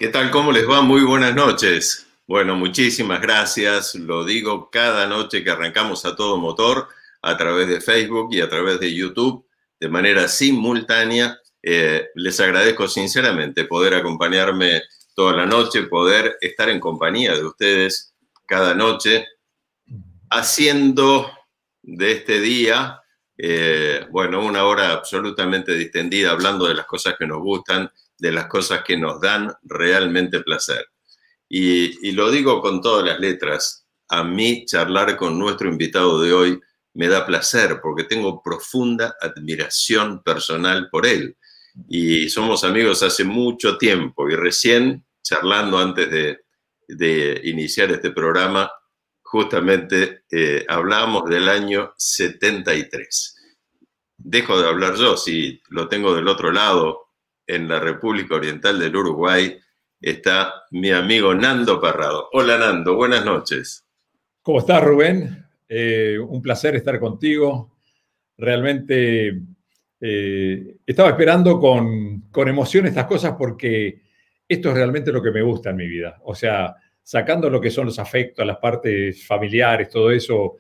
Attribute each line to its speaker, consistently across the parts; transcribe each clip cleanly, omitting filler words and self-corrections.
Speaker 1: ¿Qué tal? ¿Cómo les va? Muy buenas noches. Bueno, muchísimas gracias. Lo digo cada noche que arrancamos a todo motor a través de Facebook y a través de YouTube de manera simultánea. Les agradezco sinceramente poder acompañarme toda la noche, poder estar en compañía de ustedes cada noche, haciendo de este día, bueno, una hora absolutamente distendida, hablando de las cosas que nos gustan, de las cosas que nos dan realmente placer. Y lo digo con todas las letras, a mí charlar con nuestro invitado de hoy me da placer porque tengo profunda admiración personal por él. Y somos amigos hace mucho tiempo y recién charlando antes de iniciar este programa, justamente hablamos del año 73. Dejo de hablar yo, si lo tengo del otro lado, en la República Oriental del Uruguay, está mi amigo Nando Parrado. Hola Nando, buenas noches.
Speaker 2: ¿Cómo estás, Rubén? Un placer estar contigo. Realmente estaba esperando con emoción estas cosas porque esto es realmente lo que me gusta en mi vida. O sea, sacando lo que son los afectos, las partes familiares, todo eso,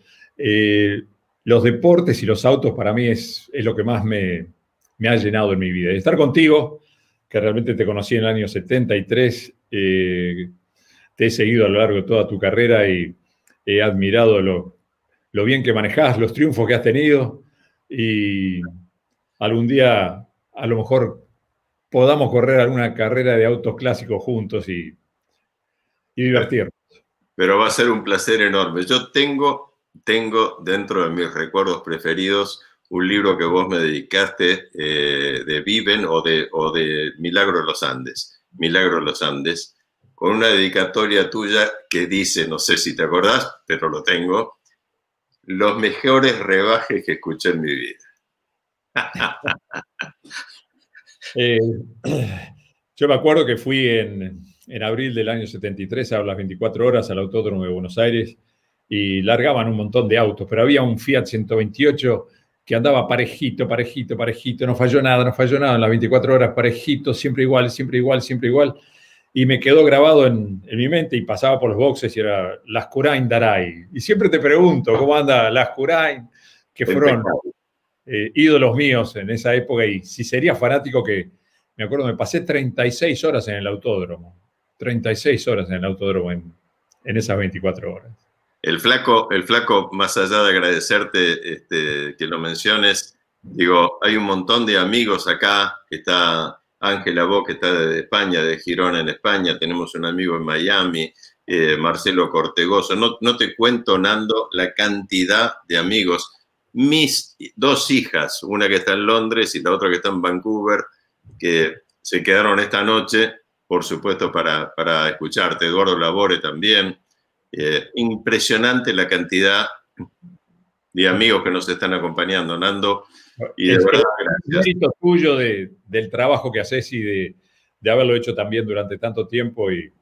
Speaker 2: los deportes y los autos para mí es lo que más me ha llenado en mi vida. Y estar contigo, que realmente te conocí en el año 73, te he seguido a lo largo de toda tu carrera y he admirado lo bien que manejás, los triunfos que has tenido y algún día a lo mejor podamos correr alguna carrera de autos clásicos juntos y divertirnos.
Speaker 1: Pero va a ser un placer enorme. Yo tengo dentro de mis recuerdos preferidos un libro que vos me dedicaste de Viven o de Milagro de los Andes. Milagro de los Andes, con una dedicatoria tuya que dice, no sé si te acordás, pero lo tengo, los mejores rebajes que escuché en mi vida.
Speaker 2: Yo me acuerdo que fui en abril del año 73 a las 24 horas al Autódromo de Buenos Aires y largaban un montón de autos, pero había un Fiat 128 que andaba parejito, parejito, parejito, no falló nada en las 24 horas, parejito, siempre igual, siempre igual, siempre igual. Y me quedó grabado en mi mente y pasaba por los boxes y era Lascurain Daray. Y siempre te pregunto, ¿cómo anda Lascurain? Que fueron ídolos míos en esa época y si sería fanático que, me acuerdo, me pasé 36 horas en el autódromo. 36 horas en el autódromo en esas 24 horas.
Speaker 1: El flaco, más allá de agradecerte que lo menciones, digo, hay un montón de amigos acá, que está Ángela Bo, que está de España, de Girona en España, tenemos un amigo en Miami, Marcelo Cortegoso, no te cuento, Nando, la cantidad de amigos. Mis dos hijas, una que está en Londres y la otra que está en Vancouver, que se quedaron esta noche, por supuesto, para escucharte. Eduardo Labore también. Impresionante la cantidad de amigos que nos están acompañando, Nando. Y de verdad, gracias.
Speaker 2: El mérito tuyo del trabajo que haces y de haberlo hecho también durante tanto tiempo y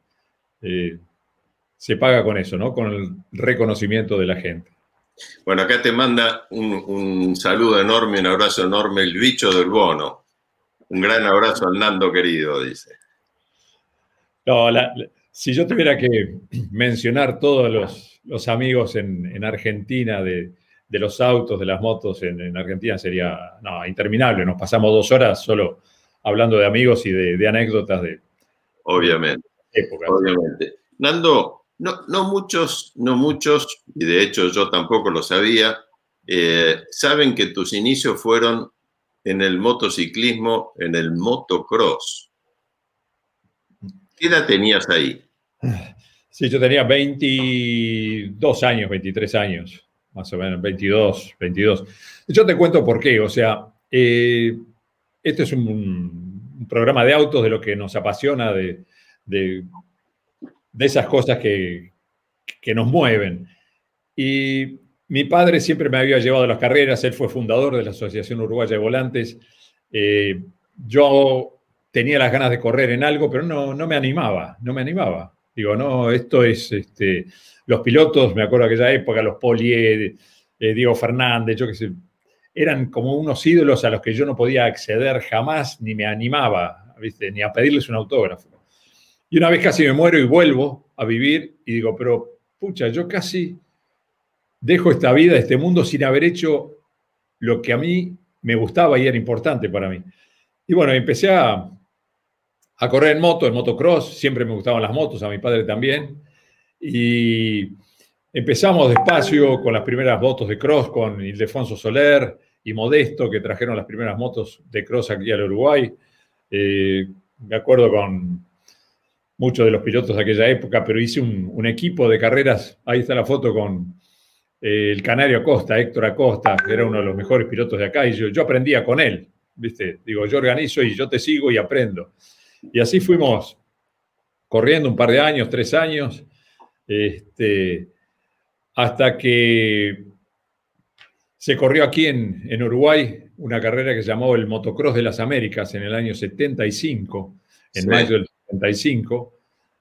Speaker 2: se paga con eso, ¿no? Con el reconocimiento de la gente.
Speaker 1: Bueno, acá te manda un saludo enorme, un abrazo enorme, el bicho del Bono. Un gran abrazo al Nando querido, dice.
Speaker 2: No, si yo tuviera que mencionar todos los amigos en Argentina de los autos, de las motos en Argentina sería interminable. Nos pasamos 2 horas solo hablando de amigos y de anécdotas de
Speaker 1: obviamente,
Speaker 2: épocas.
Speaker 1: Obviamente. Nando, no muchos, y de hecho yo tampoco lo sabía, saben que tus inicios fueron en el motociclismo, en el motocross. ¿Qué edad tenías ahí?
Speaker 2: Sí, yo tenía 22 años, 23 años, más o menos, 22. Yo te cuento por qué, o sea, este es un programa de autos, de lo que nos apasiona, de esas cosas que nos mueven. Y mi padre siempre me había llevado a las carreras, él fue fundador de la Asociación Uruguaya de Volantes. Yo tenía las ganas de correr en algo, pero no me animaba. Digo, no, esto es, los pilotos, me acuerdo de aquella época, los Polié, Diego Fernández, yo qué sé, eran como unos ídolos a los que yo no podía acceder jamás, ni me animaba, ¿viste? Ni a pedirles un autógrafo. Y una vez casi me muero y vuelvo a vivir y digo, pero pucha, yo casi dejo esta vida, este mundo, sin haber hecho lo que a mí me gustaba y era importante para mí. Y bueno, empecé a correr en moto, en motocross, siempre me gustaban las motos, a mi padre también. Y empezamos despacio con las primeras motos de cross con Ildefonso Soler y Modesto, que trajeron las primeras motos de cross aquí al Uruguay. Me acuerdo con muchos de los pilotos de aquella época, pero hice un equipo de carreras, ahí está la foto con el Canario Acosta, Héctor Acosta, que era uno de los mejores pilotos de acá, y yo aprendía con él, ¿viste? Digo, yo organizo y yo te sigo y aprendo. Y así fuimos corriendo un par de años, 3 años, hasta que se corrió aquí en Uruguay una carrera que se llamó el Motocross de las Américas en el año 75, en mayo del 75,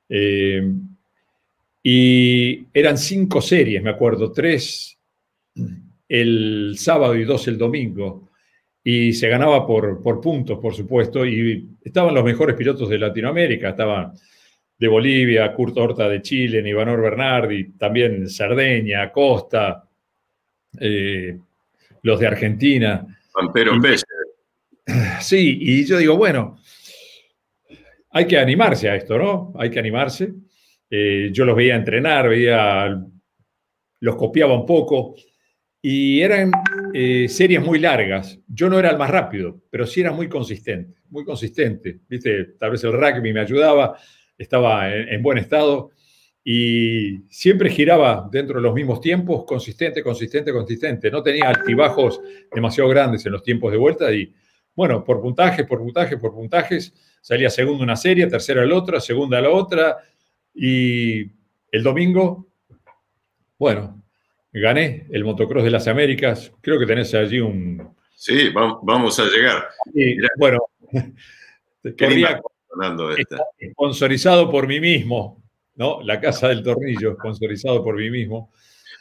Speaker 2: y eran 5 series, me acuerdo, 3 el sábado y 2 el domingo, y se ganaba por puntos, por supuesto, y estaban los mejores pilotos de Latinoamérica, estaban de Bolivia, Kurt Horta de Chile, Nivanor Bernardi, también Cerdeña, Costa, los de Argentina.
Speaker 1: Pampero Pérez.
Speaker 2: Sí, y yo digo, bueno, hay que animarse a esto, ¿no? Hay que animarse. Yo los veía entrenar, los copiaba un poco, y eran series muy largas. Yo no era el más rápido, pero sí era muy consistente. ¿Viste? Tal vez el rugby me ayudaba, estaba en buen estado, y siempre giraba dentro de los mismos tiempos, consistente. No tenía altibajos demasiado grandes en los tiempos de vuelta, y bueno, por puntajes, salía segundo una serie, tercera la otra, segunda la otra, y el domingo, bueno, gané el Motocross de las Américas. Creo que tenés allí un...
Speaker 1: Sí, vamos a llegar.
Speaker 2: Sí, bueno, corría sponsorizado por mí mismo, ¿no? La Casa del Tornillo, sponsorizado por mí mismo.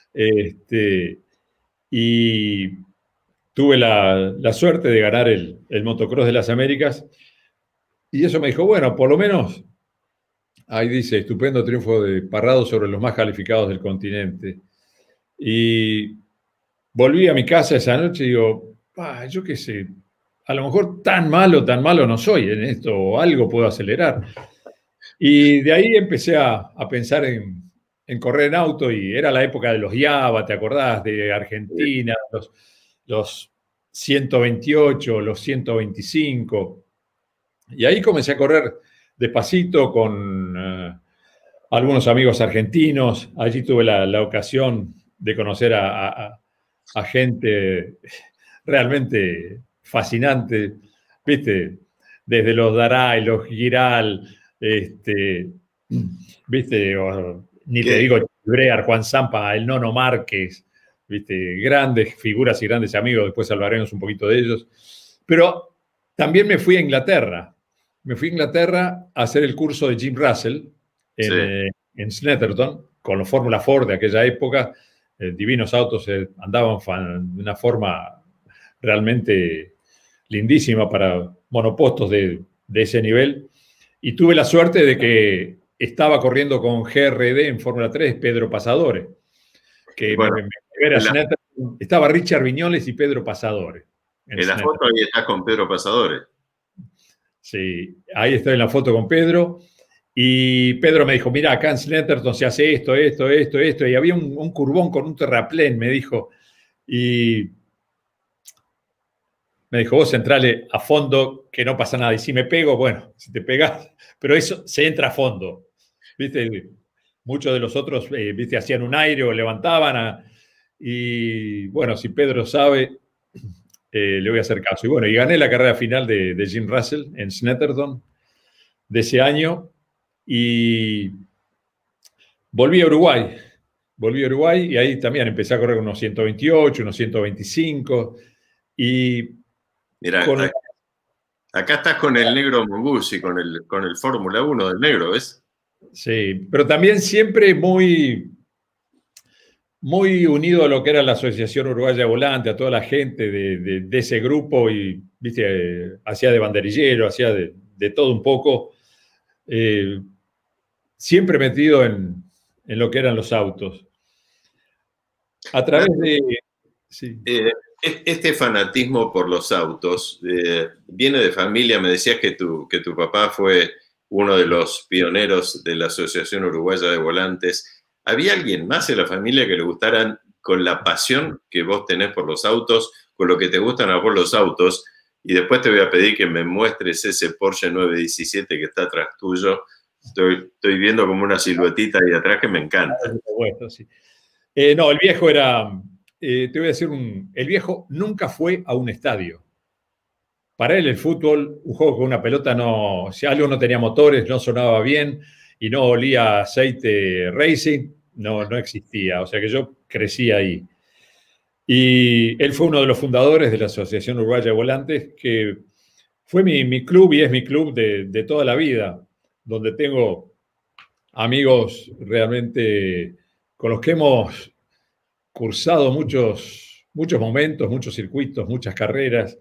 Speaker 2: Y tuve la suerte de ganar el Motocross de las Américas. Y eso me dijo, bueno, por lo menos, ahí dice, estupendo triunfo de Parrado sobre los más calificados del continente. Y volví a mi casa esa noche y digo, yo qué sé, a lo mejor tan malo no soy en esto, o algo puedo acelerar. Y de ahí empecé a pensar en correr en auto, y era la época de los Java, ¿te acordás? De Argentina, los 128, los 125. Y ahí comencé a correr despacito con algunos amigos argentinos. Allí tuve la ocasión de conocer a gente realmente fascinante, ¿viste? Desde los Daray, los Giral, ¿viste? Ni te digo Brear, Juan Zampa, el Nono Márquez, ¿viste? Grandes figuras y grandes amigos, después hablaremos un poquito de ellos. Pero también me fui a Inglaterra. Me fui a Inglaterra a hacer el curso de Jim Russell en Snetterton, con los Fórmula Ford de aquella época. Divinos autos, andaban de una forma realmente lindísima para monopostos de ese nivel. Y tuve la suerte de que estaba corriendo con GRD en Fórmula 3, Pedro Pasadore. Que bueno, estaba Richard Viñoles y Pedro Pasadore.
Speaker 1: En la foto ahí estás con Pedro Pasadore.
Speaker 2: Sí, ahí estoy en la foto con Pedro. Y Pedro me dijo, mira, acá en Snetterton se hace esto, y había un curbón con un terraplén, me dijo. Y me dijo, vos entrale a fondo, que no pasa nada. Y si me pego, bueno, si te pegas, pero eso se entra a fondo. ¿Viste? Muchos de los otros, ¿viste? Hacían un aire o levantaban. Y bueno, si Pedro sabe, le voy a hacer caso. Y bueno, y gané la carrera final de Jim Russell en Snetterton de ese año. Y volví a Uruguay y ahí también empecé a correr unos 128, unos 125. Y
Speaker 1: mira, acá estás con el negro Mongusi, con el Fórmula 1 del negro, ¿ves?
Speaker 2: Sí, pero también siempre muy unido a lo que era la Asociación Uruguaya Volante, a toda la gente de ese grupo, y viste, hacía de banderillero, hacía de todo un poco. siempre metido en lo que eran los autos. A través de... Sí.
Speaker 1: Este fanatismo por los autos viene de familia. Me decías que tu papá fue uno de los pioneros de la Asociación Uruguaya de Volantes. ¿Había alguien más en la familia que le gustaran con la pasión que vos tenés por los autos, con lo que te gustan a vos los autos? Y después te voy a pedir que me muestres ese Porsche 917 que está atrás tuyo. Estoy viendo como una siluetita ahí atrás que me encanta.
Speaker 2: Bueno, sí. No, el viejo era... te voy a decir, el viejo nunca fue a un estadio. Para él el fútbol, un juego con una pelota, no, si algo no tenía motores, no sonaba bien y no olía aceite racing, no existía. O sea que yo crecí ahí. Y él fue uno de los fundadores de la Asociación Uruguaya de Volantes, que fue mi club y es mi club de toda la vida, donde tengo amigos realmente con los que hemos cursado muchos momentos, muchos circuitos, muchas carreras.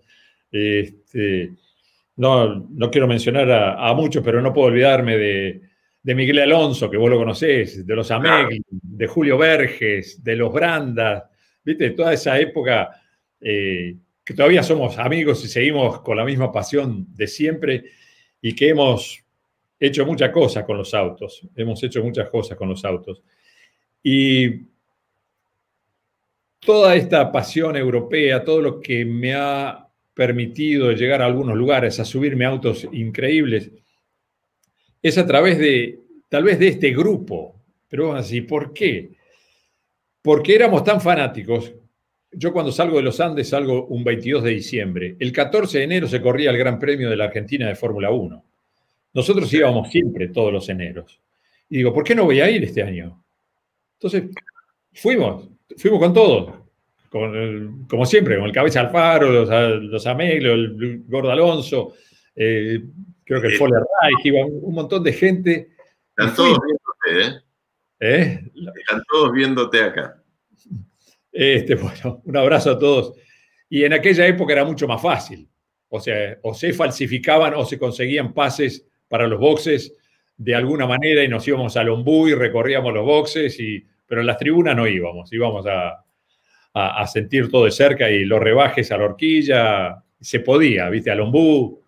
Speaker 2: No quiero mencionar a muchos, pero no puedo olvidarme de Miguel Alonso, que vos lo conocés, de los Amegli, de Julio Verges, de los Brandas, ¿viste? Toda esa época que todavía somos amigos y seguimos con la misma pasión de siempre y que hemos hecho muchas cosas con los autos. Hemos hecho muchas cosas con los autos. Y toda esta pasión europea, todo lo que me ha permitido llegar a algunos lugares, a subirme a autos increíbles, es a través tal vez de este grupo. Pero así, ¿por qué? Porque éramos tan fanáticos. Yo cuando salgo de los Andes salgo un 22 de diciembre. El 14 de enero se corría el Gran Premio de la Argentina de Fórmula 1. Nosotros íbamos siempre todos los eneros. Y digo, ¿por qué no voy a ir este año? Entonces, fuimos con todos. Como siempre, con el Cabeza Alfaro, los Ameglio, el Gordo Alonso, creo que el Foller Reich, iba un montón de gente.
Speaker 1: Están todos viéndote, Están todos viéndote acá.
Speaker 2: Bueno, un abrazo a todos. Y en aquella época era mucho más fácil. O sea, o se falsificaban o se conseguían pases para los boxes de alguna manera y nos íbamos al Ombú y recorríamos los boxes, pero en las tribunas no íbamos a sentir todo de cerca y los rebajes a la horquilla, se podía, ¿viste? Al Ombú.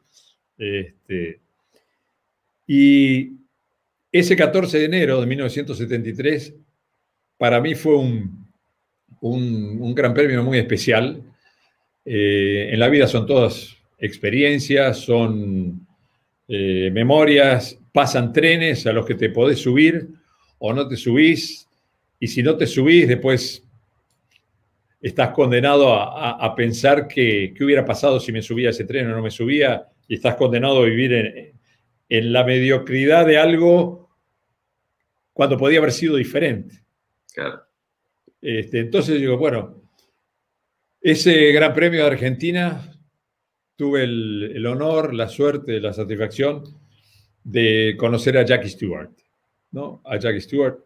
Speaker 2: Y ese 14 de enero de 1973 para mí fue un gran premio muy especial. En la vida son todas experiencias, son memorias, pasan trenes a los que te podés subir o no te subís, y si no te subís, después estás condenado a pensar qué hubiera pasado si me subía a ese tren o no me subía, y estás condenado a vivir en la mediocridad de algo cuando podía haber sido diferente.
Speaker 1: Claro.
Speaker 2: Entonces digo, bueno, ese Gran Premio de Argentina tuve el honor, la suerte, la satisfacción de conocer a Jackie Stewart, ¿no? A Jackie Stewart,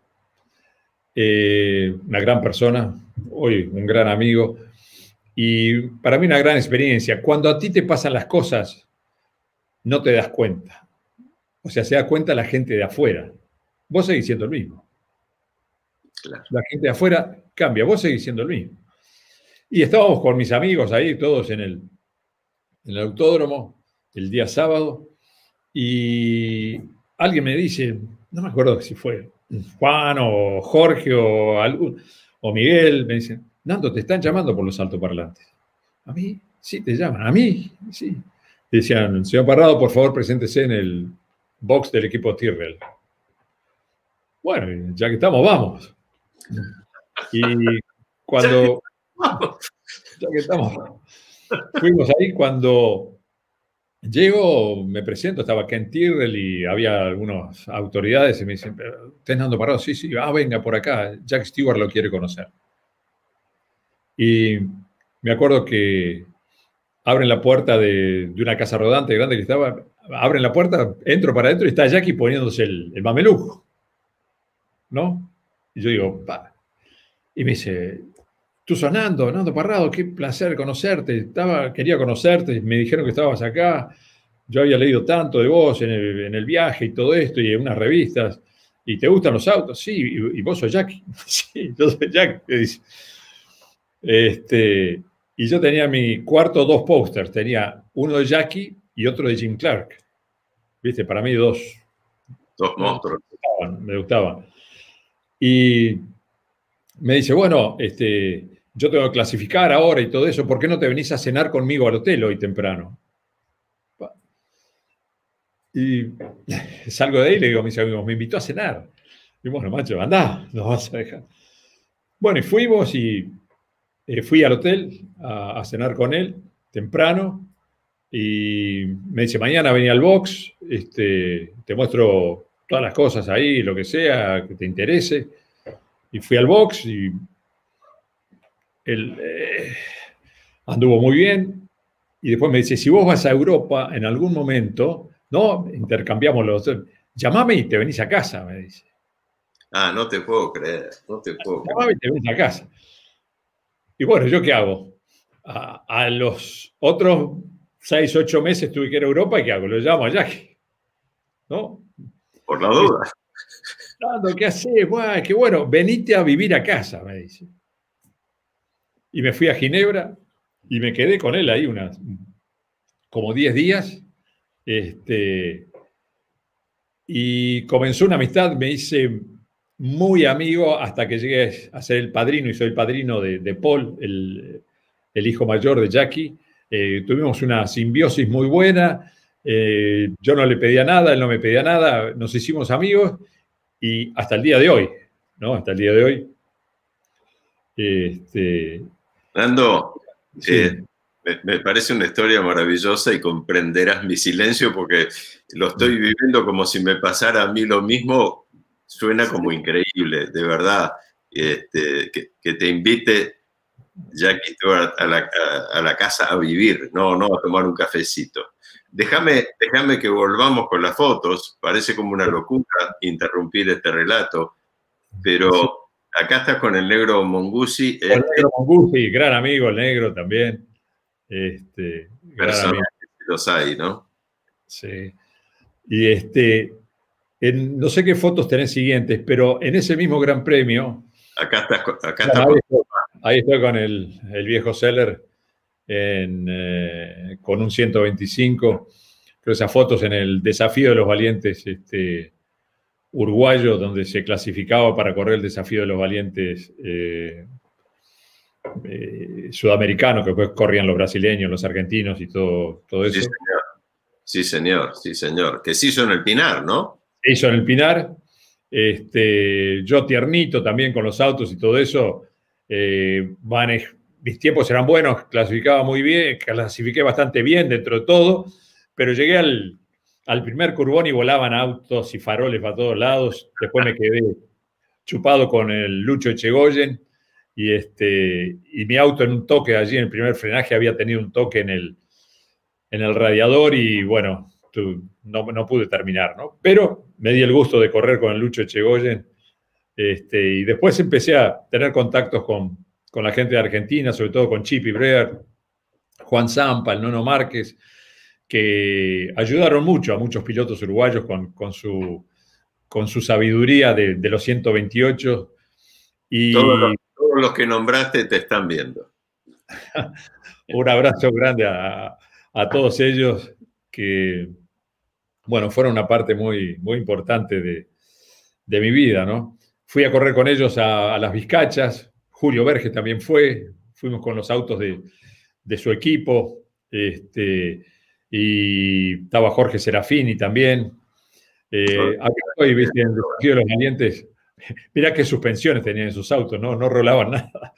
Speaker 2: una gran persona, hoy un gran amigo, y para mí una gran experiencia. Cuando a ti te pasan las cosas, no te das cuenta. O sea, se da cuenta la gente de afuera. Vos seguís siendo el mismo. Claro. La gente de afuera cambia, vos seguís siendo el mismo. Y estábamos con mis amigos ahí, todos en el autódromo, el día sábado, y alguien me dice, no me acuerdo si fue Juan o Jorge o Miguel, me dicen, Nando, te están llamando por los altoparlantes. ¿A mí? Sí, te llaman. ¿A mí? Sí. Decían, señor Parrado, por favor, preséntese en el box del equipo Tyrrell. Bueno, ya que estamos, vamos. Y cuando... Ya que estamos, fuimos ahí. Cuando llego, me presento, estaba Ken Tyrrell y había algunas autoridades y me dicen, ¿usted es Nando Parrado? Sí, venga por acá, Jack Stewart lo quiere conocer. Y me acuerdo que abren la puerta de una casa rodante grande que estaba, abren la puerta, entro para adentro y está Jackie poniéndose el mameluco, ¿no? Y yo digo, pa. Y me dice, tú sos Nando Parrado, qué placer conocerte, quería conocerte, me dijeron que estabas acá, yo había leído tanto de vos en el viaje y todo esto, y en unas revistas, ¿Y te gustan los autos? Sí, y vos sos Jackie. Sí, yo soy Jackie. Me dice. Y yo tenía en mi cuarto 2 pósters. Tenía uno de Jackie y otro de Jim Clark. ¿Viste? Para mí dos
Speaker 1: monstruos.
Speaker 2: Me gustaban. Y me dice, bueno, yo tengo que clasificar ahora y todo eso. ¿Por qué no te venís a cenar conmigo al hotel hoy temprano? Y salgo de ahí y le digo a mis amigos, me invitó a cenar. Y bueno, macho, andá, nos vas a dejar. Bueno, y fuimos y fui al hotel a cenar con él temprano y me dice, mañana vení al box, te muestro todas las cosas ahí, lo que sea, que te interese. Y fui al box y él anduvo muy bien. Y después me dice, si vos vas a Europa en algún momento, ¿no? Intercambiamos los... Llamame y te venís a casa, me dice.
Speaker 1: Ah, no te puedo creer, no te puedo creer.
Speaker 2: Llamame y te venís a casa. Y bueno, ¿yo qué hago? A los otros 6, 8 meses tuve que ir a Europa y ¿qué hago? Lo llamo a Jackie, ¿no?
Speaker 1: Por la duda.
Speaker 2: ¿Qué haces? Bueno, qué bueno, venite a vivir a casa, me dice. Y me fui a Ginebra y me quedé con él ahí como 10 días. Y comenzó una amistad, me hice muy amigo hasta que llegué a ser el padrino y soy el padrino de Paul, el hijo mayor de Jackie. Tuvimos una simbiosis muy buena. Yo no le pedía nada, él no me pedía nada. Nos hicimos amigos y hasta el día de hoy, ¿no? Hasta el día de hoy.
Speaker 1: Nando,
Speaker 2: sí.
Speaker 1: Me parece una historia maravillosa y comprenderás mi silencio porque lo estoy viviendo como si me pasara a mí lo mismo. Suena como increíble, de verdad. Que te invite Jackie Stewart a la casa a vivir, no a tomar un cafecito. Déjame que volvamos con las fotos. Parece como una locura interrumpir este relato, pero acá estás con el negro Monguzzi.
Speaker 2: El negro Monguzzi, gran amigo, el negro también.
Speaker 1: Personajes que los hay, ¿no?
Speaker 2: Sí. Y no sé qué fotos tenés siguientes, pero en ese mismo Gran Premio.
Speaker 1: Acá está.
Speaker 2: Ahí estoy con el viejo Seller con un 125. Creo esas fotos en el Desafío de los Valientes uruguayo, donde se clasificaba para correr el Desafío de los Valientes sudamericano, que después corrían los brasileños, los argentinos y todo eso.
Speaker 1: Sí, señor. Que se hizo en el Pinar, ¿no?
Speaker 2: Se hizo en el Pinar. Yo tiernito también con los autos y todo eso. Mis tiempos eran buenos, clasificaba muy bien, clasifiqué bastante bien dentro de todo, pero llegué al primer curbón y volaban autos y faroles para todos lados. Después me quedé chupado con el Lucho Echegoyen y mi auto en un toque allí en el primer frenaje había tenido un toque en el radiador y bueno, no pude terminar, ¿no? Pero me di el gusto de correr con el Lucho Echegoyen y después empecé a tener contactos con la gente de Argentina, sobre todo con Chipi Breer, Juan Zampa, el Nono Márquez, que ayudaron mucho a muchos pilotos uruguayos con su sabiduría de los 128. Y
Speaker 1: todos los que nombraste te están viendo.
Speaker 2: Un abrazo grande a todos ellos que, bueno, fueron una parte muy, muy importante de mi vida, ¿no? Fui a correr con ellos a las Vizcachas, Julio Verge también fuimos con los autos de su equipo, y estaba Jorge Serafini también. Acá estoy, ¿viste? En el Desafío de los Valientes. Mirá qué suspensiones tenían en sus autos, no rolaban nada.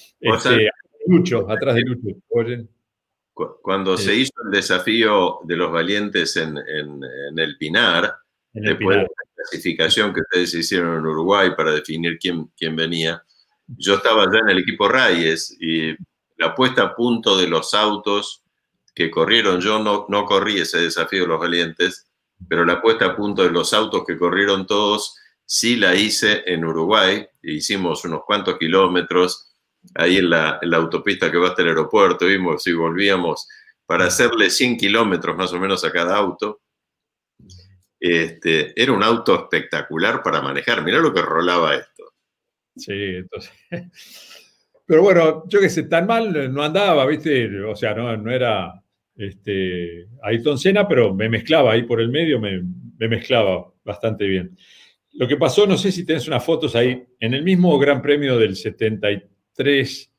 Speaker 2: Atrás de Lucho. ¿Oyen?
Speaker 1: Cuando se hizo el Desafío de los Valientes en el Pinar, después de la clasificación que ustedes hicieron en Uruguay para definir quién venía, yo estaba ya en el equipo Reyes y la puesta a punto de los autos que corrieron, yo no corrí ese Desafío de los Valientes, pero la puesta a punto de los autos que corrieron todos sí la hice en Uruguay. Hicimos unos cuantos kilómetros ahí en la autopista que va hasta el aeropuerto, vimos y volvíamos para hacerle 100 kilómetros más o menos a cada auto. Era un auto espectacular para manejar. Mirá lo que rolaba esto.
Speaker 2: Sí, entonces. Pero bueno, yo qué sé, tan mal no andaba, ¿viste? O sea, no era Ayrton Senna, pero me mezclaba ahí por el medio, me mezclaba bastante bien. Lo que pasó, no sé si tenés unas fotos ahí, en el mismo Gran Premio del 73,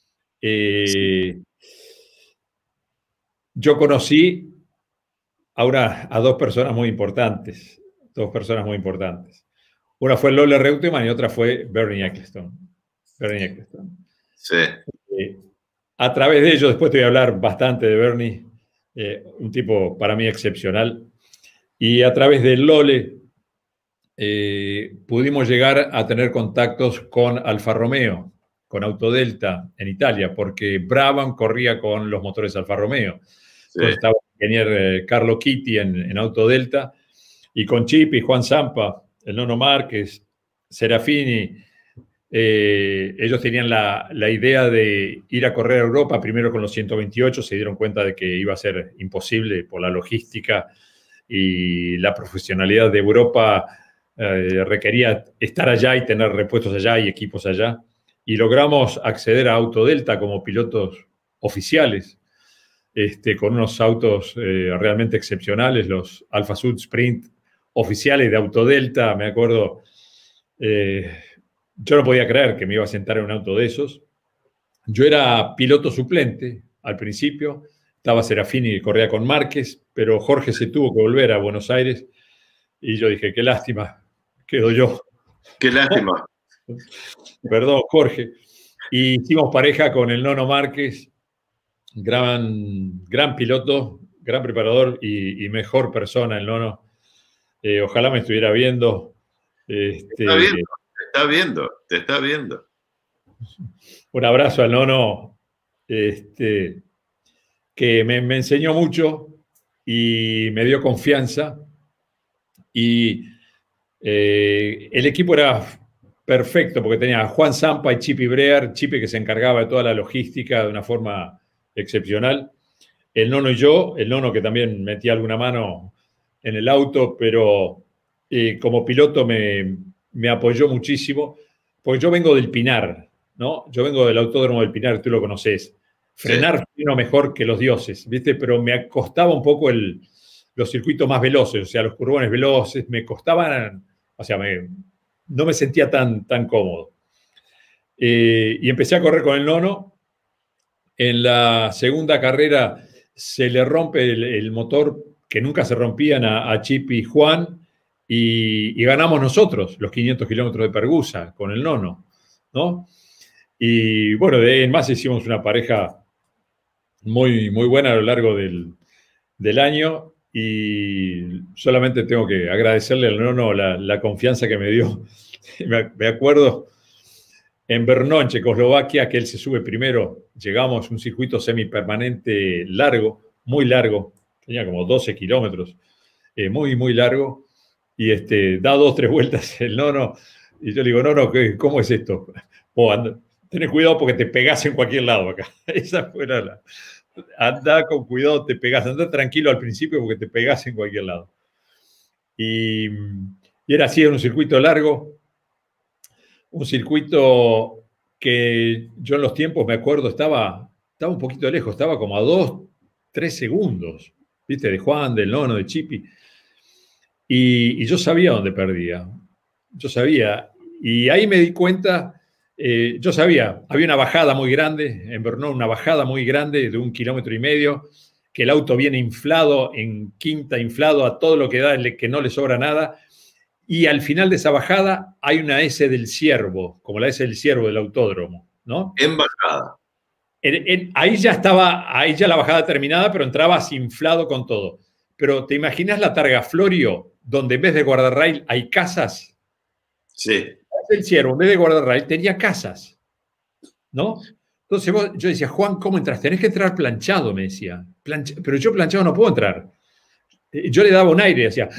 Speaker 2: yo conocí a dos personas muy importantes, Una fue Lola Reutemann y otra fue Bernie Ecclestone.
Speaker 1: Sí.
Speaker 2: A través de ellos, después te voy a hablar bastante de Bernie, un tipo para mí excepcional. Y a través de Lole pudimos llegar a tener contactos con Alfa Romeo, con Autodelta en Italia, porque Brabham corría con los motores Alfa Romeo.
Speaker 1: Sí.
Speaker 2: Entonces estaba el ingeniero Carlo Chitti en Autodelta, y con Chip y Juan Zampa, el Nono Márquez, Serafini. Ellos tenían la idea de ir a correr a Europa, primero con los 128, se dieron cuenta de que iba a ser imposible por la logística y la profesionalidad de Europa. Requería estar allá y tener repuestos allá y equipos allá. Y logramos acceder a Autodelta como pilotos oficiales, con unos autos realmente excepcionales, los Alfa Sud Sprint oficiales de Autodelta. Me acuerdo, yo no podía creer que me iba a sentar en un auto de esos. Yo era piloto suplente al principio, estaba Serafini que corría con Márquez, pero Jorge se tuvo que volver a Buenos Aires y yo dije, qué lástima, quedo yo.
Speaker 1: Qué lástima.
Speaker 2: Perdón, Jorge. Y hicimos pareja con el Nono Márquez, gran piloto, gran preparador y mejor persona el Nono. Ojalá me estuviera viendo.
Speaker 1: Te está viendo.
Speaker 2: Un abrazo al Nono, que me enseñó mucho y me dio confianza. Y el equipo era perfecto porque tenía a Juan Zampa y Chipi Brear, Chipi que se encargaba de toda la logística de una forma excepcional. El Nono y yo, el Nono que también metía alguna mano en el auto, pero como piloto me apoyó muchísimo, porque yo vengo del Pinar, ¿no? Yo vengo del Autódromo del Pinar, tú lo conoces. Frenar freno mejor que los dioses, ¿viste? Pero me costaba un poco los circuitos más veloces, o sea, los curvones veloces, me costaban, o sea, no me sentía tan cómodo. Y empecé a correr con el Nono. En la segunda carrera se le rompe el motor, que nunca se rompían a Chip y Juan, y ganamos nosotros los 500 kilómetros de Pergusa con el Nono, ¿no? Y bueno, de ahí en más hicimos una pareja muy, muy buena a lo largo del año, y solamente tengo que agradecerle al Nono la confianza que me dio. Me acuerdo en Brno, en Checoslovaquia, que él se sube primero. Llegamos a un circuito semipermanente largo, muy largo, tenía como 12 kilómetros, muy, muy largo, y da 2 o 3 vueltas el Nono, y yo le digo, Nono, ¿cómo es esto? Tenés cuidado porque te pegás en cualquier lado acá. Esa fue anda con cuidado, te pegás, anda tranquilo al principio porque te pegás en cualquier lado. Y era así, era un circuito largo, un circuito que yo en los tiempos me acuerdo estaba un poquito lejos, estaba como a 2, 3 segundos, ¿viste? De Juan, del Nono, de Chipi. Y yo sabía dónde perdía. Yo sabía. Y ahí me di cuenta, yo sabía, había una bajada muy grande, en Brno, una bajada muy grande de 1,5 kilómetros, que el auto viene inflado, en quinta, inflado a todo lo que da, que no le sobra nada. Y al final de esa bajada hay una S del Ciervo, como la S del Ciervo del autódromo, ¿no?
Speaker 1: En bajada.
Speaker 2: Ahí ya la bajada terminada, pero entrabas inflado con todo. Pero ¿te imaginas la Targa Florio, donde en vez de guardarrail hay casas?
Speaker 1: Sí.
Speaker 2: El Ciervo, en vez de guardarrail, tenía casas, ¿no? Entonces yo decía, Juan, ¿cómo entras? Tenés que entrar planchado, me decía. Pero yo planchado no puedo entrar. Yo le daba un aire y decía,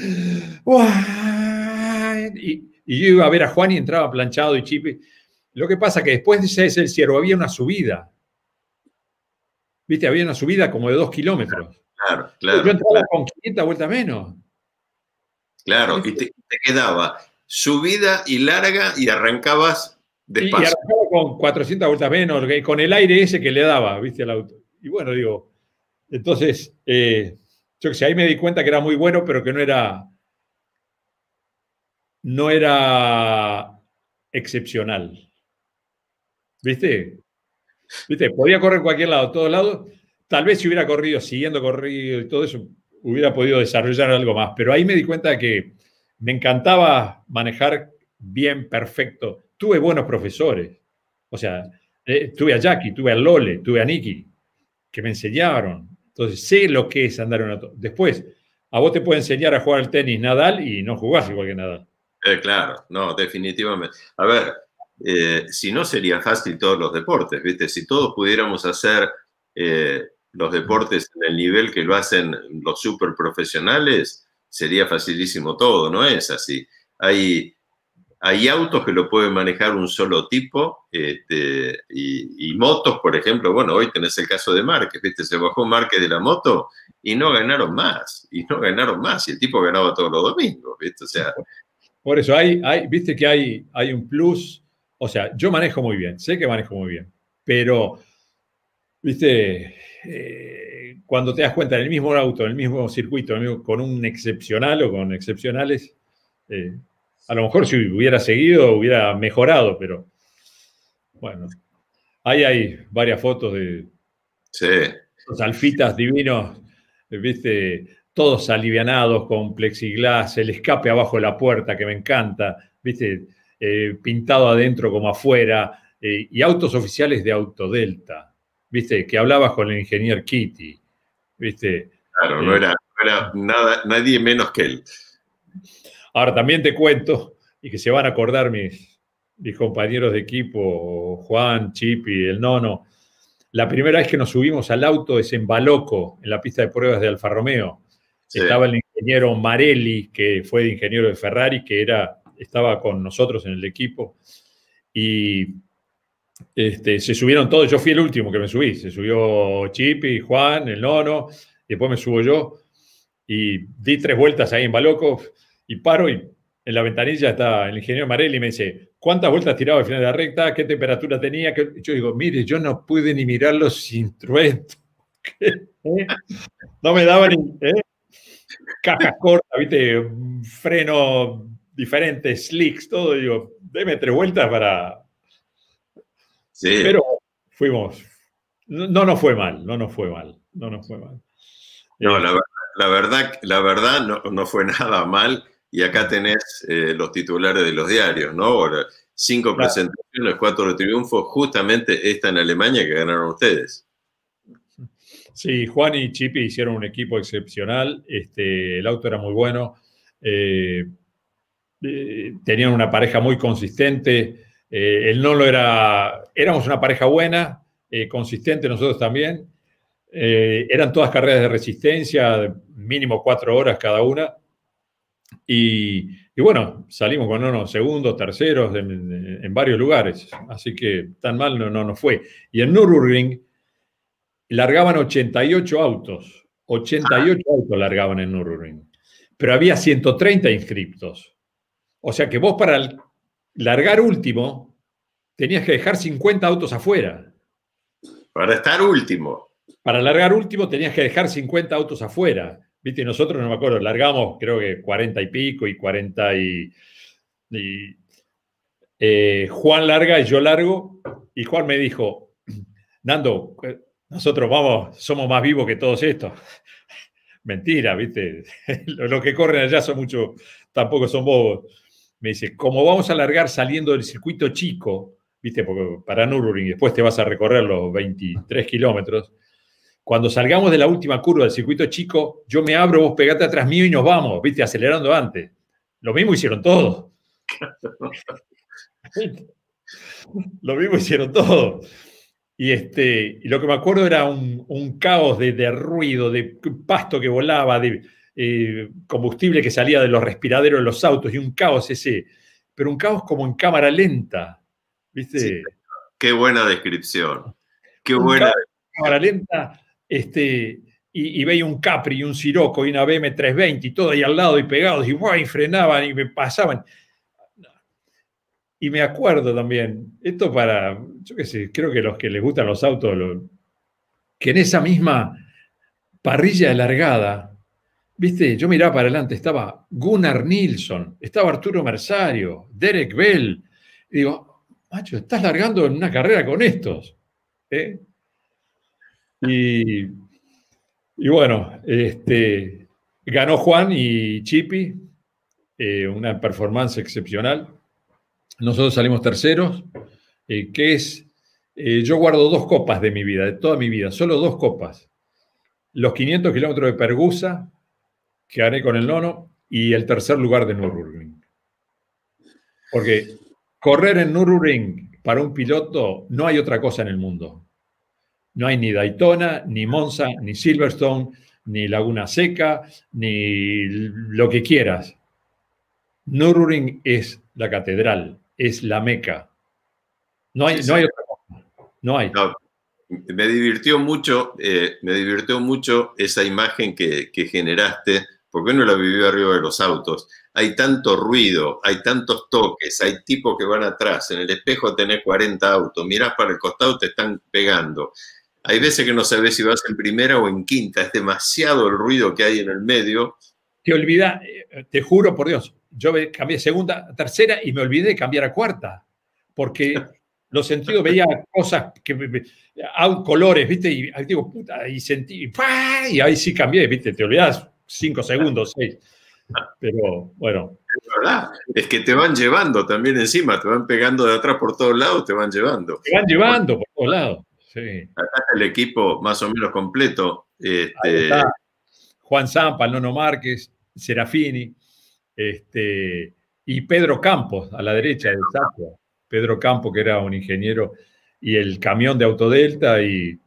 Speaker 2: y yo iba a ver a Juan y entraba planchado y Chipi. Lo que pasa que después de ese el Ciervo había una subida. ¿Viste? Había una subida como de 2 kilómetros.
Speaker 1: Claro.
Speaker 2: Yo entraba con 500 vueltas menos.
Speaker 1: Claro, y te quedaba subida y larga y arrancabás
Speaker 2: Y
Speaker 1: despacio.
Speaker 2: arrancaba con 400 vueltas menos, con el aire ese que le daba, ¿viste? Al auto. Y bueno, digo, entonces, yo que sé, ahí me di cuenta que era muy bueno, pero que no era excepcional. ¿Viste? ¿Viste? Podía correr en cualquier lado, a todos lados. Tal vez si hubiera corrido, siguiendo corrido y todo eso, hubiera podido desarrollar algo más. Pero ahí me di cuenta que me encantaba manejar bien, perfecto. Tuve buenos profesores. O sea, tuve a Jackie, tuve a Lole, tuve a Nicky, que me enseñaron. Entonces, sé lo que es andar en una... Después, a vos te puede enseñar a jugar al tenis Nadal y no jugás igual que Nadal.
Speaker 1: Claro, no, definitivamente. A ver, si no sería fácil todos los deportes, ¿viste? Si todos pudiéramos hacer los deportes en el nivel que lo hacen los super profesionales, sería facilísimo todo, ¿no es así? Hay autos que lo puede manejar un solo tipo, y motos, por ejemplo. Bueno, hoy tenés el caso de Márquez, ¿viste? Se bajó Márquez de la moto y no ganaron más, y el tipo ganaba todos los domingos, ¿viste? O sea,
Speaker 2: Por eso, viste que hay un plus. O sea, yo manejo muy bien, sé que manejo muy bien, pero, viste, cuando te das cuenta en el mismo auto, en el mismo circuito, con un excepcional o con excepcionales, a lo mejor si hubiera seguido hubiera mejorado, pero bueno, ahí hay varias fotos de
Speaker 1: sí.
Speaker 2: los alfitas divinos, viste, todos alivianados con plexiglas, el escape abajo de la puerta que me encanta, viste, pintado adentro como afuera, y autos oficiales de Autodelta, viste, que hablabas con el ingeniero Kitty, viste.
Speaker 1: Claro, no era nada, nadie menos que él.
Speaker 2: Ahora también te cuento, y que se van a acordar mis compañeros de equipo, Juan, Chipi, el Nono. La primera vez que nos subimos al auto es en Baloco, en la pista de pruebas de Alfa Romeo.
Speaker 1: Sí.
Speaker 2: Estaba el ingeniero Marelli, que fue ingeniero de Ferrari, que estaba con nosotros en el equipo. Y se subieron todos. Yo fui el último que me subí. Se subió Chipi, Juan, el Nono, y después me subo yo. Y di 3 vueltas ahí en Baloco y paro, y en la ventanilla está el ingeniero Marelli y me dice: ¿cuántas vueltas tiraba al final de la recta? ¿Qué temperatura tenía? Yo digo: mire, yo no pude ni mirar los instrumentos. No me daban ni cajas cortas, ¿viste? Freno diferente, slicks, todo. Digo, deme 3 vueltas para...
Speaker 1: Sí.
Speaker 2: Pero fuimos... No nos fue mal, no nos fue mal, no nos fue mal.
Speaker 1: No, la verdad no fue nada mal. Y acá tenés los titulares de los diarios, ¿no? Ahora, 5 presentaciones, 4 de triunfo, justamente esta en Alemania que ganaron ustedes.
Speaker 2: Sí, Juan y Chipi hicieron un equipo excepcional. El auto era muy bueno. Tenían una pareja muy consistente. El Nolo éramos una pareja buena, consistente nosotros también. Eran todas carreras de resistencia, mínimo 4 horas cada una. Y bueno, salimos con unos segundos, terceros en varios lugares. Así que tan mal no nos fue. Y en Nürburgring largaban 88 autos. 88 autos largaban en Nürburgring. Pero había 130 inscriptos. O sea que vos para largar último tenías que dejar 50 autos afuera.
Speaker 1: Para estar último.
Speaker 2: Para largar último tenías que dejar 50 autos afuera. Viste, nosotros, no me acuerdo, largamos creo que 40 y pico y 40 Juan larga y yo largo. Y Juan me dijo: Nando, nosotros somos más vivos que todos estos. Mentira, ¿viste? Los que corren allá son mucho, tampoco son bobos. Me dice: como vamos a largar saliendo del circuito chico, ¿viste? Porque para Nürburgring después te vas a recorrer los 23 kilómetros. Cuando salgamos de la última curva del circuito chico, yo me abro, vos pegate atrás mío y nos vamos, ¿viste? Acelerando antes. Lo mismo hicieron todos. Lo mismo hicieron todos. Y lo que me acuerdo era un caos de ruido, de pasto que volaba, de combustible que salía de los respiraderos de los autos, y un caos ese, pero un caos como en cámara lenta, ¿viste?
Speaker 1: Sí, qué buena descripción. Qué buena.
Speaker 2: Cámara lenta, y veía un Capri y un Sirocco y una BM320 y todo ahí al lado y pegados y frenaban y me pasaban. Y me acuerdo también, esto para, yo qué sé, creo que los que les gustan los autos, que en esa misma parrilla de largada, viste, yo miraba para adelante, estaba Gunnar Nilsson, estaba Arturo Merzario, Derek Bell. Y digo, macho, estás largando en una carrera con estos. ¿Eh? Y bueno, ganó Juan y Chipi, una performance excepcional. Nosotros salimos terceros, que es, yo guardo 2 copas de mi vida, de toda mi vida, solo 2 copas. Los 500 kilómetros de Pergusa, que gané con el nono, y el tercer lugar de Nürburgring. Porque correr en Nürburgring para un piloto no hay otra cosa en el mundo. No hay ni Daytona, ni Monza, ni Silverstone, ni Laguna Seca, ni lo que quieras. Nürburgring es la catedral, es la Meca. No hay, sí, sí. No hay otra cosa. No hay. No,
Speaker 1: me divirtió mucho esa imagen que generaste, porque uno la vivió arriba de los autos. Hay tanto ruido, hay tantos toques, hay tipos que van atrás. En el espejo tenés 40 autos, mirás para el costado, te están pegando. Hay veces que no sabes si vas en primera o en quinta. Es demasiado el ruido que hay en el medio.
Speaker 2: Te olvidás, te juro por Dios, yo cambié segunda, tercera y me olvidé de cambiar a cuarta. Porque los sentidos veía cosas, colores, ¿viste? Y digo, puta, y sentí, ¡pah! Y ahí sí cambié, ¿viste? Te olvidás 5 segundos, 6. Pero bueno.
Speaker 1: Es verdad, es que te van llevando también encima, te van pegando de atrás por todos lados, te van llevando.
Speaker 2: Te van llevando por todos lados. Sí.
Speaker 1: Acá está el equipo más o menos completo.
Speaker 2: Ahí está Juan Zampa, Nono Márquez, Serafini, y Pedro Campos, a la derecha del saco. Pedro Campos, que era un ingeniero, y el camión de Autodelta y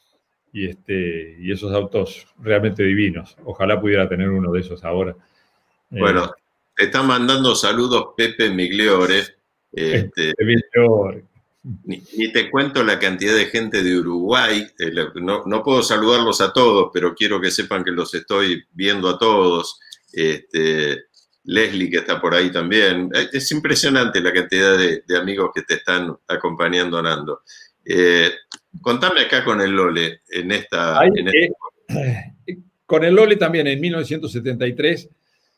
Speaker 2: esos autos realmente divinos. Ojalá pudiera tener uno de esos ahora.
Speaker 1: Bueno, te están mandando saludos Pepe Migliore. Ni te cuento la cantidad de gente de Uruguay. No puedo saludarlos a todos, pero quiero que sepan que los estoy viendo a todos. Leslie, que está por ahí también. Es impresionante la cantidad de amigos que te están acompañando, Nando. Contame acá con el Lole en esta...
Speaker 2: Con el Lole también en 1973.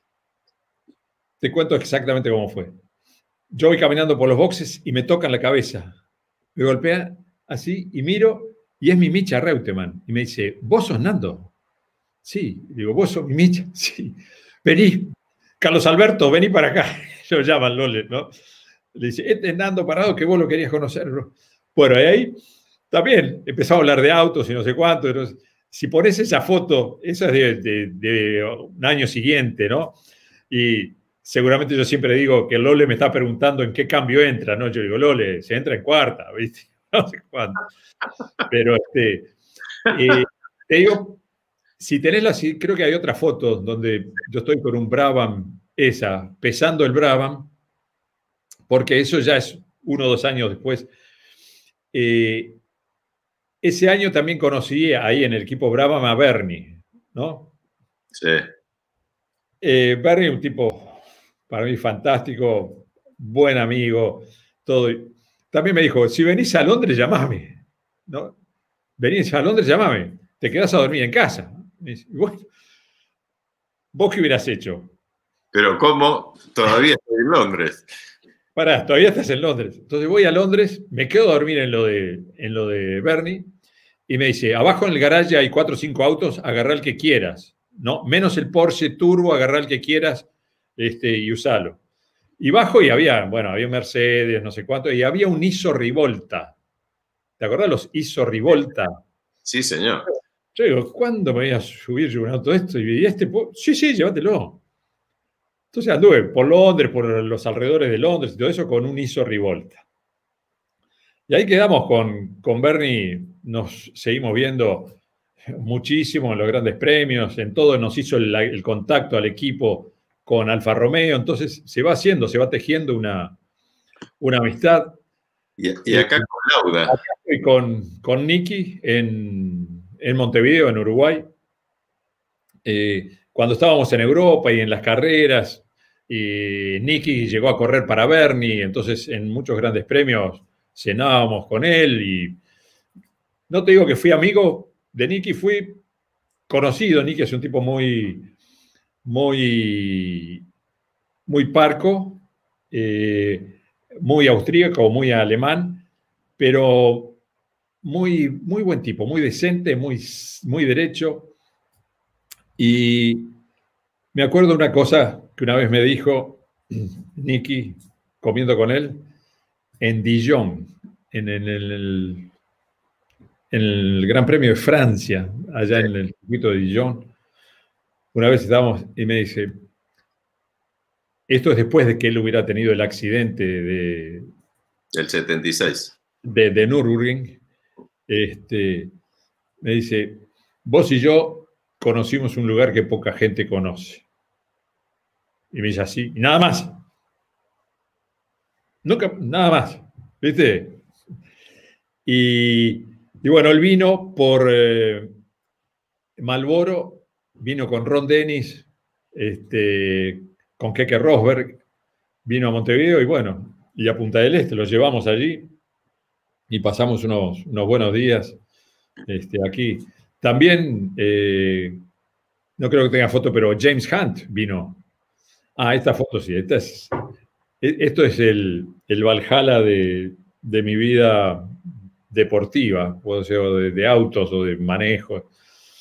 Speaker 2: Te cuento exactamente cómo fue. Yo voy caminando por los boxes y me tocan la cabeza. Me golpea así y miro y es mi Micha Reutemann. Y me dice, ¿vos sos Nando? Sí. Digo, ¿vos sos mi Micha? Sí. Vení, Carlos Alberto, vení para acá. Lo llaman Lole, ¿no? Le dice, este es Nando Parado, que vos lo querías conocer, ¿no? Bueno, y ahí también empezamos a hablar de autos y no sé cuánto. Entonces, si pones esa foto, esa es de un año siguiente, ¿no? Y seguramente yo siempre digo que Lole me está preguntando en qué cambio entra, ¿no? Yo digo, Lole, se entra en cuarta, ¿viste? No sé cuándo. Pero te digo, si tenés creo que hay otra foto donde yo estoy con un Brabham, pesando el Brabham, porque eso ya es 1 o 2 años después. Ese año también conocí ahí en el equipo Brabham a Bernie, ¿no?
Speaker 1: Sí.
Speaker 2: Bernie, un tipo para mí fantástico, buen amigo, todo. También me dijo, si venís a Londres, llamame, ¿no? Venís a Londres, llamame, te quedás a dormir en casa. Y dice, bueno, ¿vos qué hubieras hecho?
Speaker 1: Pero ¿cómo? Todavía estoy en Londres.
Speaker 2: Pará, todavía estás en Londres. Entonces voy a Londres, me quedo a dormir en lo de Bernie, y me dice, abajo en el garaje hay 4 o 5 autos, agarrá el que quieras, ¿no? Menos el Porsche Turbo, agarrá el que quieras, y usalo. Y bajo y había Mercedes, no sé cuánto, y había un ISO Rivolta. ¿Te acordás los ISO Rivolta?
Speaker 1: Sí, señor.
Speaker 2: Yo digo, ¿cuándo me voy a subir yo un auto de esto? Y sí, llévatelo. Entonces anduve por Londres, por los alrededores de Londres y todo eso con un ISO Rivolta. Y ahí quedamos con Bernie, nos seguimos viendo muchísimo en los grandes premios, en todo nos hizo el contacto al equipo con Alfa Romeo, entonces se va tejiendo una amistad.
Speaker 1: Y acá con Lauda.
Speaker 2: Acá estoy con Nicky en Montevideo, en Uruguay. cuando estábamos en Europa y en las carreras, Nicky llegó a correr para Bernie, entonces en muchos grandes premios cenábamos con él y no te digo que fui amigo de Nicky, fui conocido. Nicky es un tipo muy, muy parco, muy austríaco, muy alemán, pero muy buen tipo, muy decente, muy derecho. Y me acuerdo una cosa que una vez me dijo Nicky, comiendo con él, en Dijon, en el Gran Premio de Francia, allá en el circuito de Dijon. Una vez estábamos y me dice, esto es después de que él hubiera tenido el accidente
Speaker 1: El 76.
Speaker 2: de Nürburgring. Me dice, vos y yo conocimos un lugar que poca gente conoce. Y me dice así, y nada más. Nunca, nada más, ¿viste? Y bueno, él vino por Marlboro, vino con Ron Dennis, con Keke Rosberg, vino a Montevideo y bueno, y a Punta del Este, lo llevamos allí y pasamos unos buenos días aquí. También, no creo que tenga foto, pero James Hunt vino. Ah, esta foto sí, esto es el Valhalla de mi vida deportiva, puedo ser de autos o de manejo.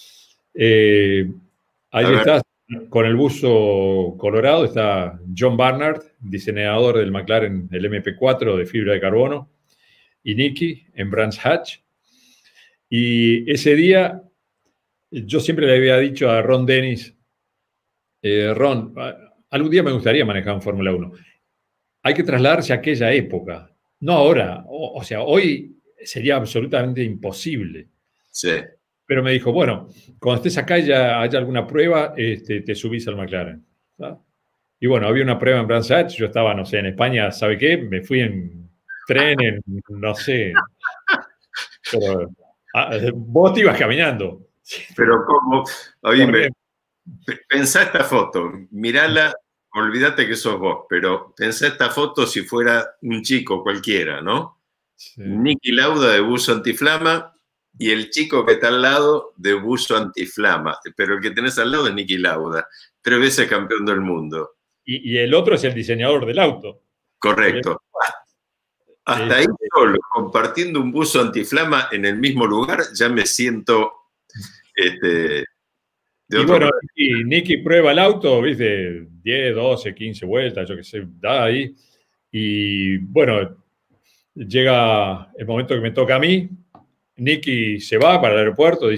Speaker 2: Ahí está, con el buzo colorado, está John Barnard, diseñador del McLaren, el MP4 de fibra de carbono, y Nicky en Brands Hatch. Y ese día, yo siempre le había dicho a Ron Dennis, Ron, algún día me gustaría manejar en Fórmula 1. Hay que trasladarse a aquella época, no ahora. O sea, hoy sería absolutamente imposible.
Speaker 1: Sí.
Speaker 2: Pero me dijo, bueno, cuando estés acá y haya alguna prueba, te subís al McLaren. ¿Sabes? Y bueno, había una prueba en Brands Hatch, yo estaba, no sé, en España, ¿sabe qué? Me fui en tren, no sé. Pero, vos te ibas caminando.
Speaker 1: Pero como, oíme, pensá esta foto, mirala, olvídate que sos vos, pero pensá esta foto si fuera un chico cualquiera, ¿no? Sí. Niki Lauda de buzo antiflama y el chico que está al lado de buzo antiflama, pero el que tenés al lado es Niki Lauda, 3 veces campeón del mundo.
Speaker 2: Y el otro es el diseñador del auto.
Speaker 1: Correcto. Hasta ahí solo, compartiendo un buzo antiflama en el mismo lugar, ya me siento de
Speaker 2: y bueno, Nicky prueba el auto, ¿viste? 10, 12, 15 vueltas, yo qué sé, da ahí. Y bueno, llega el momento que me toca a mí. Nicky se va para el aeropuerto,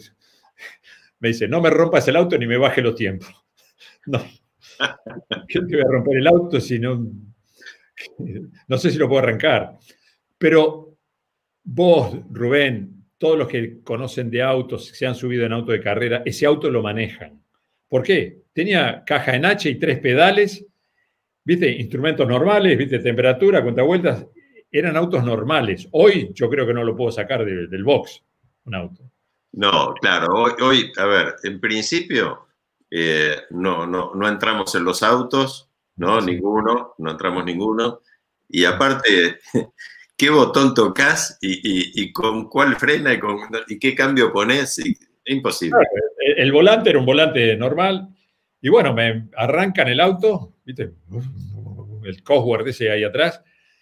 Speaker 2: me dice, no me rompas el auto ni me baje los tiempos. No, ¿qué te voy a romper el auto si no sé si lo puedo arrancar? Pero vos, Rubén, todos los que conocen de autos, se han subido en auto de carrera, ese auto lo manejan. ¿Por qué? Tenía caja en H y 3 pedales, ¿viste? Instrumentos normales, ¿viste? Temperatura, cuentavueltas. Eran autos normales. Hoy yo creo que no lo puedo sacar del box, un auto.
Speaker 1: No, claro. Hoy a ver, en principio no entramos en los autos, ¿no? Sí. No entramos ninguno. Y aparte, ¿qué botón tocas y con cuál frena y qué cambio pones? Imposible.
Speaker 2: Claro, el volante era un volante normal. Y bueno, me arrancan el auto, ¿viste? El Cosworth ese ahí atrás.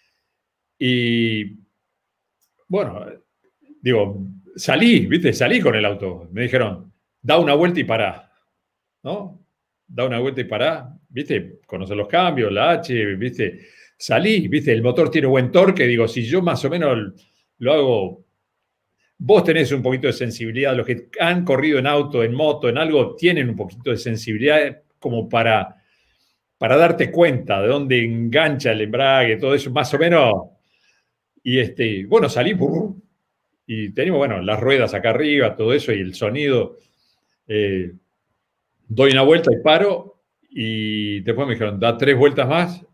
Speaker 2: Y bueno, digo, salí, ¿viste? Salí con el auto. Me dijeron, da una vuelta y pará, ¿no? Da una vuelta y pará, ¿viste? Conocer los cambios, la H, ¿viste? Salí, ¿viste? El motor tiene buen torque. Digo, si yo más o menos lo hago... Vos tenés un poquito de sensibilidad. Los que han corrido en auto, en moto, en algo, tienen un poquito de sensibilidad como para darte cuenta de dónde engancha el embrague, todo eso, más o menos. Y bueno, salí y tenemos, bueno, las ruedas acá arriba, todo eso y el sonido. Doy una vuelta y paro y después me dijeron, da 3 vueltas más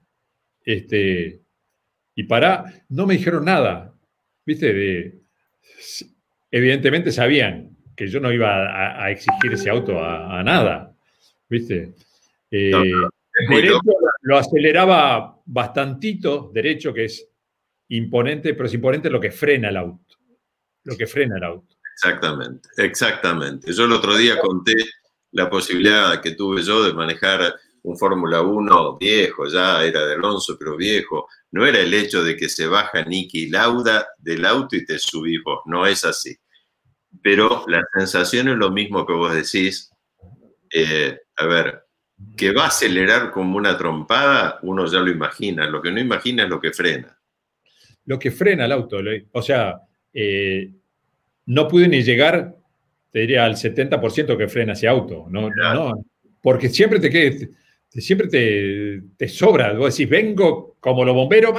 Speaker 2: y pará. No me dijeron nada, ¿viste? Evidentemente sabían que yo no iba a exigir ese auto a nada, ¿viste?
Speaker 1: No, es muy
Speaker 2: Derecho
Speaker 1: loco.
Speaker 2: lo aceleraba bastantito, derecho, que es imponente, pero es imponente lo que frena el auto. Lo que frena el auto.
Speaker 1: Exactamente, exactamente. Yo el otro día conté la posibilidad que tuve yo de manejar un Fórmula 1 viejo, ya era de Alonso, pero viejo. No era el hecho de que se baja Niki Lauda del auto y te subís vos, no es así. Pero la sensación es lo mismo que vos decís. A ver, que va a acelerar como una trompada, uno ya lo imagina. Lo que no imagina es lo que frena.
Speaker 2: Lo que frena el auto. O sea, no pude ni llegar, te diría, al 70% que frena ese auto. No, no, porque siempre siempre te sobra. Vos decís, vengo como los bomberos.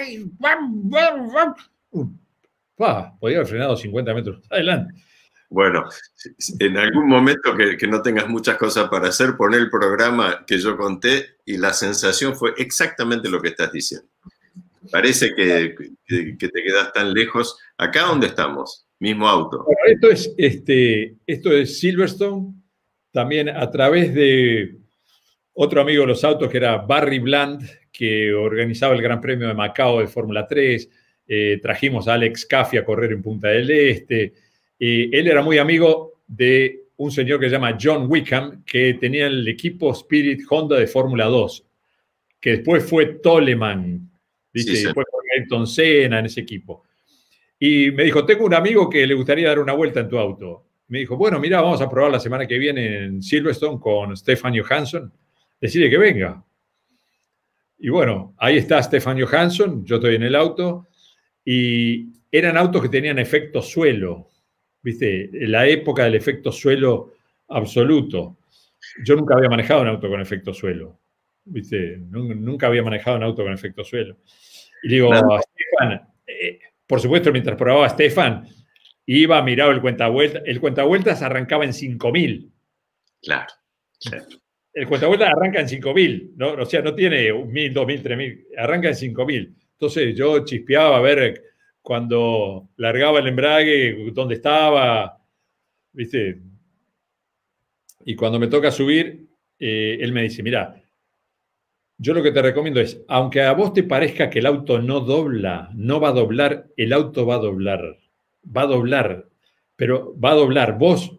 Speaker 2: Podría haber frenado 50 metros adelante.
Speaker 1: Bueno, en algún momento que no tengas muchas cosas para hacer, poné el programa que yo conté y la sensación fue exactamente lo que estás diciendo. Parece que te quedas tan lejos. ¿Acá dónde estamos? Mismo auto.
Speaker 2: Bueno, esto es Silverstone, también a través de otro amigo de los autos que era Barry Bland, que organizaba el Gran Premio de Macao de Fórmula 3. Trajimos a Alex Caffi a correr en Punta del Este. Él era muy amigo de un señor que se llama John Wickham, que tenía el equipo Spirit Honda de Fórmula 2, que después fue Toleman, ¿viste?
Speaker 1: Sí,
Speaker 2: Y después fue Ayrton Senna en ese equipo. Y me dijo, tengo un amigo que le gustaría dar una vuelta en tu auto. Me dijo, bueno, mira, vamos a probar la semana que viene en Silverstone con Stefan Johansson. Decirle que venga. Y bueno, ahí está Stefan Johansson, yo estoy en el auto, y eran autos que tenían efecto suelo, ¿viste? La época del efecto suelo absoluto. Yo nunca había manejado un auto con efecto suelo, ¿viste? Nunca había manejado un auto con efecto suelo. Y digo, a Stefan, por supuesto, mientras probaba a Stefan, iba, miraba el cuentavueltas. El cuentavueltas arrancaba en 5.000.
Speaker 1: claro.
Speaker 2: El cuentavueltas arranca en 5.000, ¿no? O sea, no tiene 1.000, 2.000, 3.000, arranca en 5.000. Entonces yo chispeaba a ver cuando largaba el embrague, dónde estaba, ¿viste? Y cuando me toca subir, él me dice, mira, yo lo que te recomiendo es, aunque a vos te parezca que el auto no dobla, no va a doblar, el auto va a doblar. Va a doblar, pero va a doblar. Vos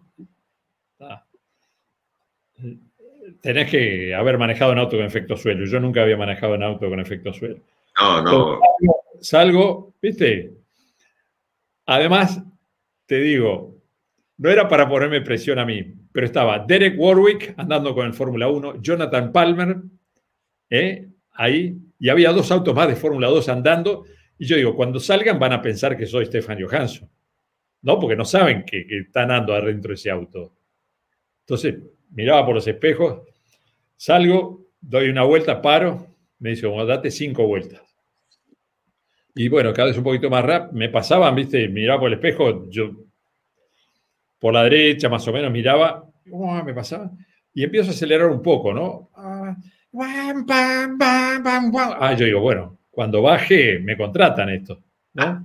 Speaker 2: tenés que haber manejado un auto con efecto suelo. Yo nunca había manejado un auto con efecto suelo.
Speaker 1: No, no.
Speaker 2: Salgo, ¿viste? Además, te digo, no era para ponerme presión a mí, pero estaba Derek Warwick andando con el Fórmula 1, Jonathan Palmer, ahí, y había 2 autos más de Fórmula 2 andando, y yo digo, cuando salgan van a pensar que soy Stefan Johansson, ¿no? Porque no saben que están andando adentro de ese auto. Entonces, miraba por los espejos, salgo, doy una vuelta, paro, me dice, bueno, date 5 vueltas. Y bueno, cada vez un poquito más rápido, me pasaban, ¿viste? Miraba por el espejo, yo por la derecha más o menos miraba, me pasaba, y empiezo a acelerar un poco, ¿no? Yo digo, bueno, cuando baje me contratan esto, ¿no?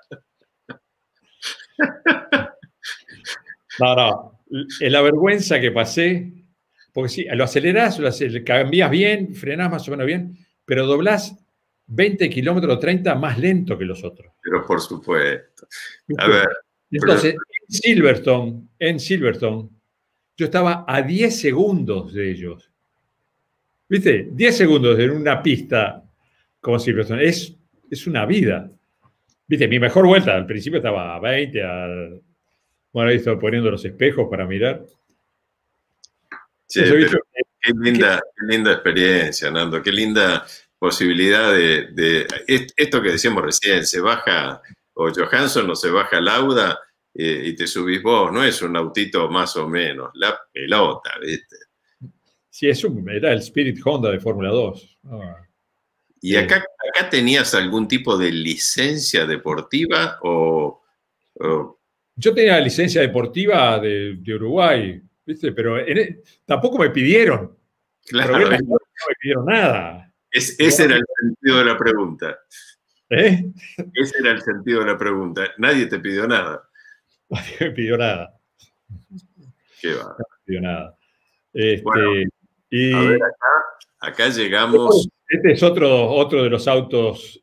Speaker 2: No, la vergüenza que pasé, porque sí, lo acelerás, cambiás bien, frenás más o menos bien, pero doblás 20 kilómetros o 30 más lento que los otros.
Speaker 1: Pero por supuesto. A ver.
Speaker 2: Entonces, en Silverstone, yo estaba a 10 segundos de ellos. ¿Viste? 10 segundos en una pista como Silverstone. Es una vida. ¿Viste? Mi mejor vuelta, al principio estaba a 20, bueno, ahí estaba poniendo los espejos para mirar.
Speaker 1: Sí, qué linda experiencia, Nando. Qué linda posibilidad de esto que decíamos recién, se baja o Johansson o se baja Lauda y te subís vos, no es un autito más o menos, la pelota, ¿viste?
Speaker 2: Sí, era el Spirit Honda de Fórmula 2.
Speaker 1: ¿Y acá tenías algún tipo de licencia deportiva o...?
Speaker 2: Yo tenía licencia deportiva de Uruguay, ¿viste? Pero tampoco me pidieron.
Speaker 1: Claro,
Speaker 2: no me pidieron nada.
Speaker 1: Ese era el sentido de la pregunta.
Speaker 2: ¿Eh?
Speaker 1: Ese era el sentido de la pregunta. Nadie te pidió nada.
Speaker 2: Nadie me pidió nada.
Speaker 1: Qué va.
Speaker 2: No nada.
Speaker 1: Bueno,
Speaker 2: Y
Speaker 1: a ver, acá llegamos.
Speaker 2: este es otro de los autos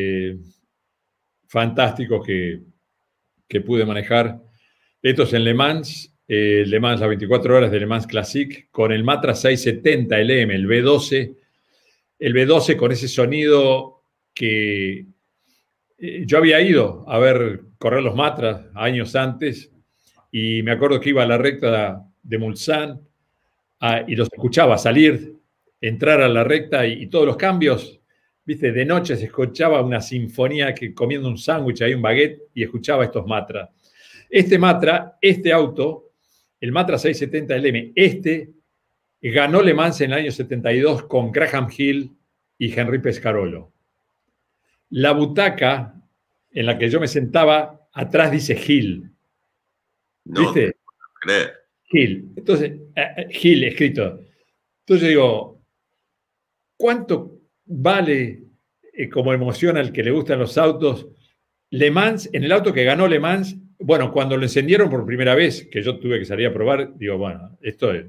Speaker 2: fantásticos que pude manejar. Esto es en Le Mans, Le Mans, las 24 horas de Le Mans Classic, con el Matra 670 LM, el V12. El V12 con ese sonido que yo había ido a ver correr los Matras años antes y me acuerdo que iba a la recta de Mulsanne y los escuchaba salir, entrar a la recta y todos los cambios, viste, de noche se escuchaba una sinfonía que comiendo un sándwich ahí, un baguette, y escuchaba estos Matra. Este auto, el Matra 670 LM, ganó Le Mans en el año 72 con Graham Hill y Henry Pescarolo. La butaca en la que yo me sentaba, atrás dice Hill. ¿Viste?
Speaker 1: No te puedo creer.
Speaker 2: Hill. Entonces, Hill escrito. Entonces digo, ¿cuánto vale como emoción al que le gustan los autos? Le Mans, en el auto que ganó Le Mans, bueno, cuando lo encendieron por primera vez, que yo tuve que salir a probar, digo, bueno, esto es,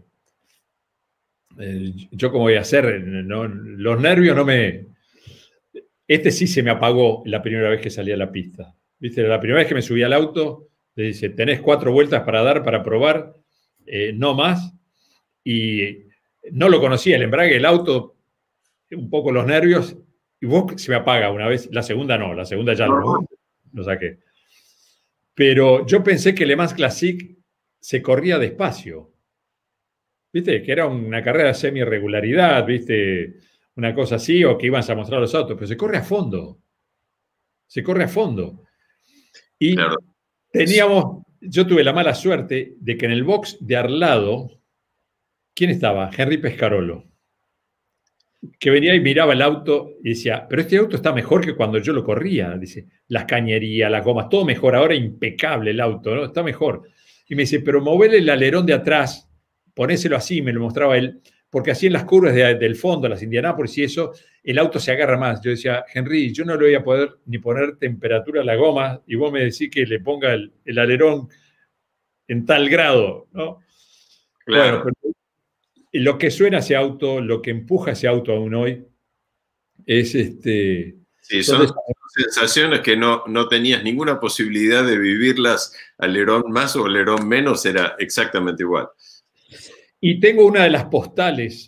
Speaker 2: yo cómo voy a hacer, no, los nervios no me... Este sí se me apagó la primera vez que salí a la pista. ¿Viste? La primera vez que me subí al auto, le dice, tenés 4 vueltas para dar, para probar, no más. Y no lo conocía, el embrague, el auto, un poco los nervios, y vos se me apaga una vez, la segunda no, la segunda ya lo saqué. Pero yo pensé que Le Mans Classic se corría despacio. ¿Viste? Que era una carrera de semi-regularidad, ¿viste? Una cosa así, o que iban a mostrar los autos, pero se corre a fondo. Se corre a fondo. Y
Speaker 1: Claro.
Speaker 2: yo tuve la mala suerte de que en el box de al lado, ¿quién estaba? Henry Pescarolo. Que venía y miraba el auto y decía, pero este auto está mejor que cuando yo lo corría. Dice, las cañerías, las gomas, todo mejor. Ahora impecable el auto, ¿no? Está mejor. Y me dice, pero movele el alerón de atrás, ponéselo así, me lo mostraba él, porque así en las curvas del fondo, las Indianápolis y eso, el auto se agarra más. Yo decía, Henry, yo no le voy a poder ni poner temperatura a la goma y vos me decís que le ponga el alerón en tal grado, ¿no?
Speaker 1: Claro.
Speaker 2: Bueno, pero lo que suena ese auto, lo que empuja ese auto aún hoy, es
Speaker 1: Sí, son sensaciones que no tenías ninguna posibilidad de vivirlas, alerón más o alerón menos, era exactamente igual.
Speaker 2: Y tengo una de las postales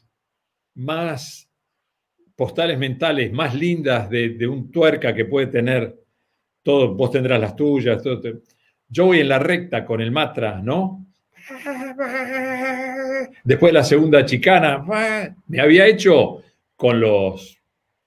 Speaker 2: mentales más lindas de un tuerca que puede tener, todo, vos tendrás las tuyas, yo voy en la recta con el Matra, ¿no? Después de la segunda chicana, me había hecho con los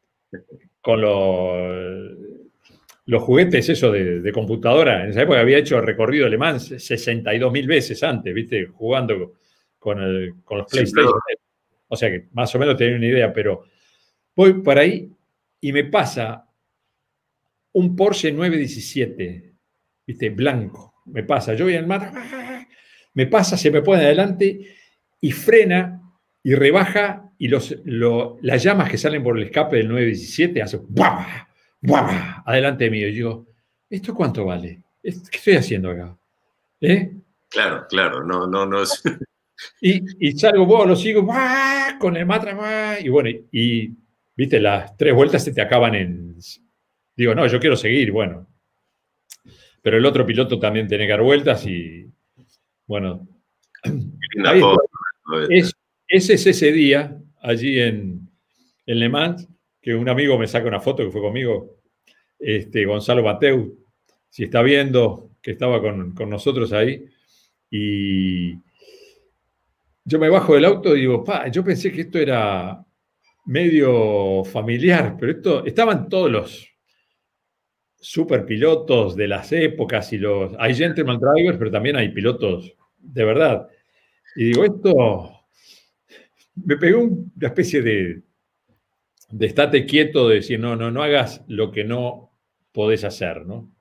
Speaker 2: juguetes esos de computadora. En esa época había hecho el recorrido de Le Mans 62.000 veces antes, ¿viste? Jugando con los PlayStation. Sí, o sea que más o menos tenía una idea, pero voy por ahí y me pasa un Porsche 917, ¿viste? Blanco. Me pasa, yo voy en el mar, me pasa, se me pone adelante y frena y rebaja y las llamas que salen por el escape del 917 hacen ¡buah! ¡Buah! Adelante mío. Y digo, ¿esto cuánto vale? ¿Qué estoy haciendo acá?
Speaker 1: Claro, no es...
Speaker 2: Y salgo, lo sigo ¡buah! Con el Matra, ¡buah! Y bueno, y viste, las 3 vueltas se te acaban en... Digo, no, yo quiero seguir, bueno. Pero el otro piloto también tiene que dar vueltas y, bueno, ahí ese es ese día, allí en Le Mans, que un amigo me saca una foto que fue conmigo, Gonzalo Mateu, si está viendo, que estaba con nosotros ahí, y yo me bajo del auto y digo, yo pensé que esto era medio familiar, pero estaban todos los superpilotos de las épocas y hay gentleman drivers, pero también hay pilotos de verdad. Y digo, esto me pegó una especie de estate quieto, de decir, no hagas lo que no podés hacer, ¿no?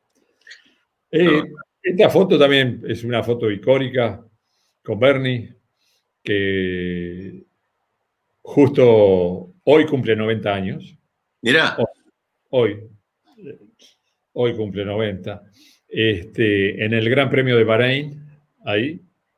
Speaker 2: Esta foto también es una foto icónica con Bernie, que justo hoy cumple 90 años.
Speaker 1: Mirá.
Speaker 2: Hoy cumple 90. En el Gran Premio de Bahrein, ahí,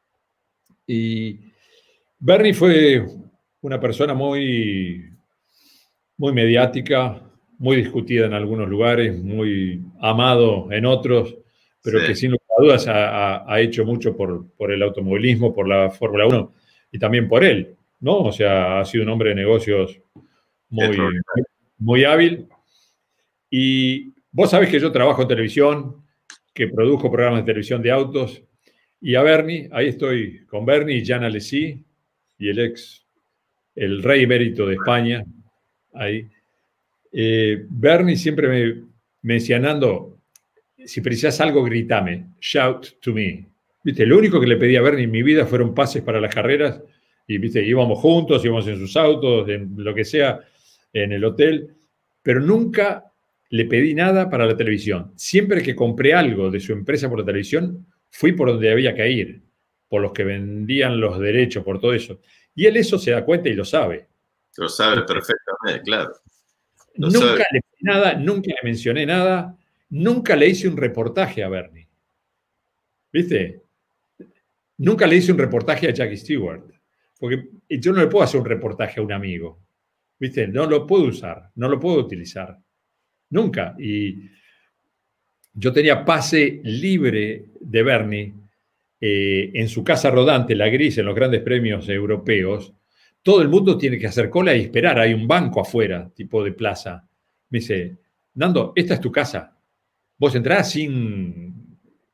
Speaker 2: Y Bernie fue una persona muy, muy mediática, muy discutida en algunos lugares, muy amado en otros, pero que sin lugar a dudas ha hecho mucho por el automovilismo, por la Fórmula 1 y también por él, ¿no? O sea, ha sido un hombre de negocios muy, muy hábil. Y vos sabés que yo trabajo en televisión, que produjo programas de televisión de autos, y a Bernie, ahí estoy con Bernie y Jean Alesi, y el rey emérito de España, ahí. Bernie siempre me decía, Nando, si precisas algo, gritame, shout to me. ¿Viste? Lo único que le pedí a Bernie en mi vida fueron pases para las carreras, y ¿viste? Íbamos juntos, íbamos en sus autos, en lo que sea, en el hotel, pero nunca le pedí nada para la televisión. Siempre que compré algo de su empresa por la televisión, fui por donde había que ir, por los que vendían los derechos, por todo eso. Y él eso se da cuenta y lo sabe.
Speaker 1: Lo sabe perfectamente, claro.
Speaker 2: Nunca le pedí nada, nunca le mencioné nada, nunca le hice un reportaje a Bernie. ¿Viste? Nunca le hice un reportaje a Jackie Stewart, porque yo no le puedo hacer un reportaje a un amigo. ¿Viste? No lo puedo usar, no lo puedo utilizar. Nunca. Y yo tenía pase libre de Bernie en su casa rodante, la Gris, en los grandes premios europeos. Todo el mundo tiene que hacer cola y esperar. Hay un banco afuera, tipo de plaza. Me dice, Nando, esta es tu casa. Vos entrás sin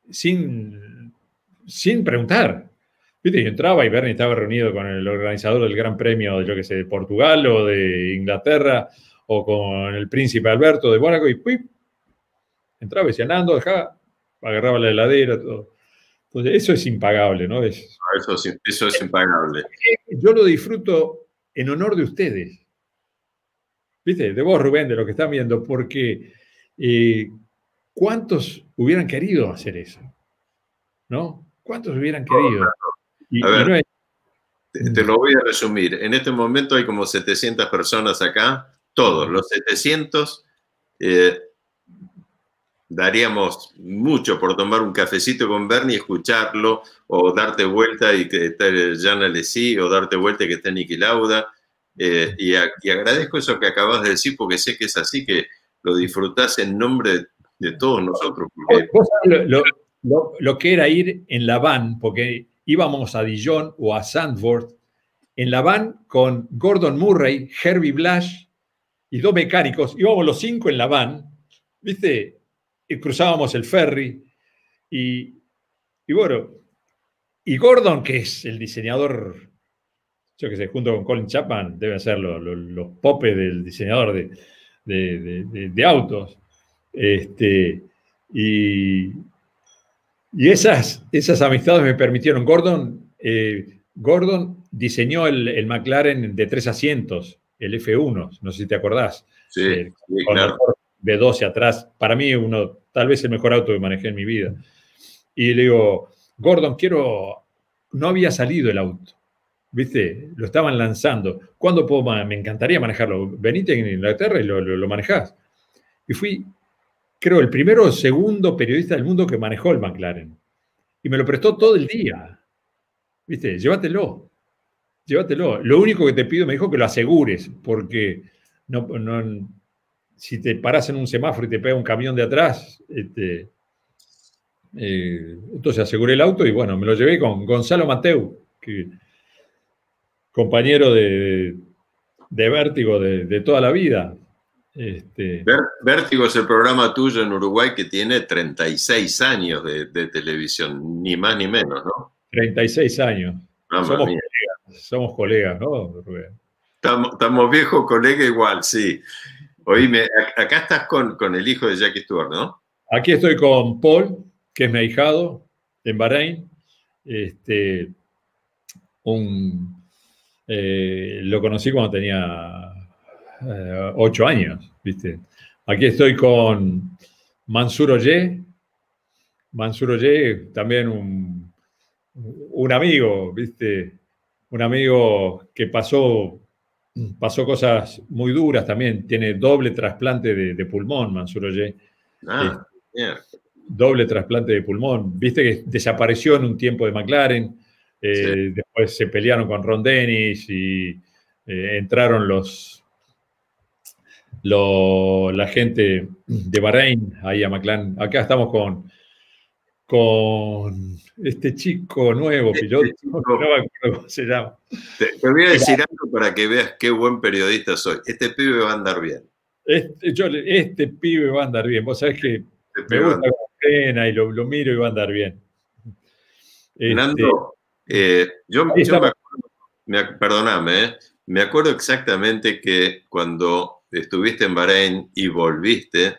Speaker 2: preguntar. ¿Viste? Yo entraba y Bernie estaba reunido con el organizador del Gran Premio de, yo qué sé, de Portugal o de Inglaterra, o con el príncipe Alberto de Mónaco, y ¡pip! Entraba y decía, Nando, dejá, agarraba la heladera, todo. Entonces, eso es impagable, ¿no?
Speaker 1: Eso es impagable.
Speaker 2: Yo lo disfruto en honor de ustedes. ¿Viste? De vos, Rubén, de lo que están viendo, porque ¿cuántos hubieran querido hacer eso? ¿No? ¿Cuántos hubieran querido?
Speaker 1: A ver, te lo voy a resumir. En este momento hay como 700 personas acá. Todos los 700 daríamos mucho por tomar un cafecito con Bernie y escucharlo, o darte vuelta y que esté Jean Alesi, o darte vuelta y que esté Niki Lauda. Y agradezco eso que acabas de decir, porque sé que es así, que lo disfrutás en nombre de todos nosotros. Porque...
Speaker 2: ¿Vos sabés lo que era ir en la van? Porque íbamos a Dijon o a Zandvoort en la van con Gordon Murray, Herbie Blash y 2 mecánicos. Íbamos los 5 en la van, ¿viste? Y cruzábamos el ferry. Y bueno, y Gordon, que es el diseñador, yo que sé, junto con Colin Chapman, deben ser los popes del diseñador de autos. Y esas amistades me permitieron. Gordon diseñó el McLaren de 3 asientos, el F1, no sé si te acordás.
Speaker 1: Sí,
Speaker 2: con
Speaker 1: claro.
Speaker 2: El V12 atrás. Para mí, tal vez el mejor auto que manejé en mi vida. Y le digo, Gordon, no había salido el auto, ¿viste? Lo estaban lanzando. ¿Cuándo puedo? Me encantaría manejarlo. Venite en Inglaterra y lo manejás. Y fui, creo, el primero o segundo periodista del mundo que manejó el McLaren. Y me lo prestó todo el día. ¿Viste? Llévatelo. Lo único que te pido, me dijo, que lo asegures, porque si te parás en un semáforo y te pega un camión de atrás, entonces aseguré el auto y bueno, me lo llevé con Gonzalo Mateu, compañero de Vértigo de toda la vida.
Speaker 1: Vértigo es el programa tuyo en Uruguay que tiene 36 años de televisión, ni más ni menos, ¿no?
Speaker 2: 36 años. Somos colegas, ¿no, Rubén?
Speaker 1: Estamos viejos colegas igual, sí. Oíme, acá estás con el hijo de Jackie Stewart, ¿no?
Speaker 2: Aquí estoy con Paul, que es mi ahijado, en Bahrein. Lo conocí cuando tenía 8 años, ¿viste? Aquí estoy con Mansour Ollé. Mansour Ollé, también un amigo, ¿viste? Un amigo que pasó cosas muy duras también. Tiene doble trasplante de pulmón, Mansour Ollé. Doble trasplante de pulmón. Viste que desapareció en un tiempo de McLaren,
Speaker 1: Sí.
Speaker 2: Después se pelearon con Ron Dennis y entraron la gente de Bahrein ahí a McLaren. Acá estamos con este chico nuevo, piloto, no me acuerdo cómo se llama.
Speaker 1: Te voy a decir algo para que veas qué buen periodista soy. Este pibe va a andar bien.
Speaker 2: Este pibe va a andar bien. Vos sabés que me gusta la pena y lo miro y va a andar bien.
Speaker 1: Nando, yo me acuerdo, perdóname, me acuerdo exactamente que cuando estuviste en Bahrein y volviste,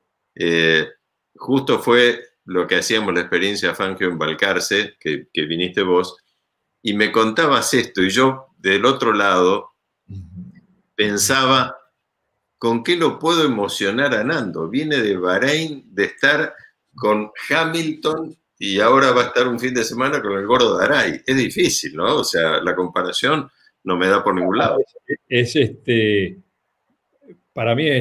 Speaker 1: justo fue lo que hacíamos la experiencia Fangio en Balcarce, que viniste vos, y me contabas esto, y yo del otro lado pensaba, ¿con qué lo puedo emocionar a Nando? Viene de Bahrein, de estar con Hamilton, y ahora va a estar un fin de semana con el gordo de Aray. Es difícil, ¿no? O sea, la comparación no me da por ningún lado.
Speaker 2: Para mí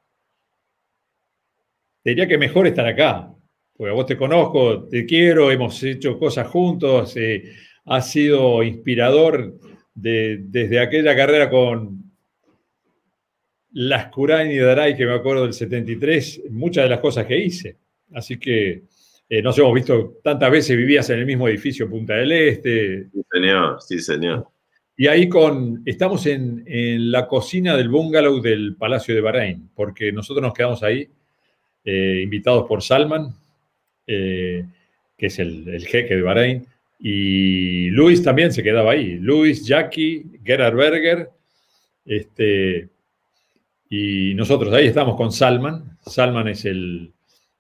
Speaker 2: diría que mejor estar acá, porque a vos te conozco, te quiero, hemos hecho cosas juntos, ha sido inspirador desde aquella carrera con Lascurain y Daray, que me acuerdo del 73, muchas de las cosas que hice. Así que nos hemos visto tantas veces, vivías en el mismo edificio Punta del Este.
Speaker 1: Sí, señor, sí, señor.
Speaker 2: Y ahí estamos en la cocina del bungalow del Palacio de Bahrein, porque nosotros nos quedamos ahí, invitados por Salman, que es el jeque de Bahrein, y Luis también se quedaba ahí. Luis, Jackie, Gerhard Berger, y nosotros ahí estamos con Salman. Salman es el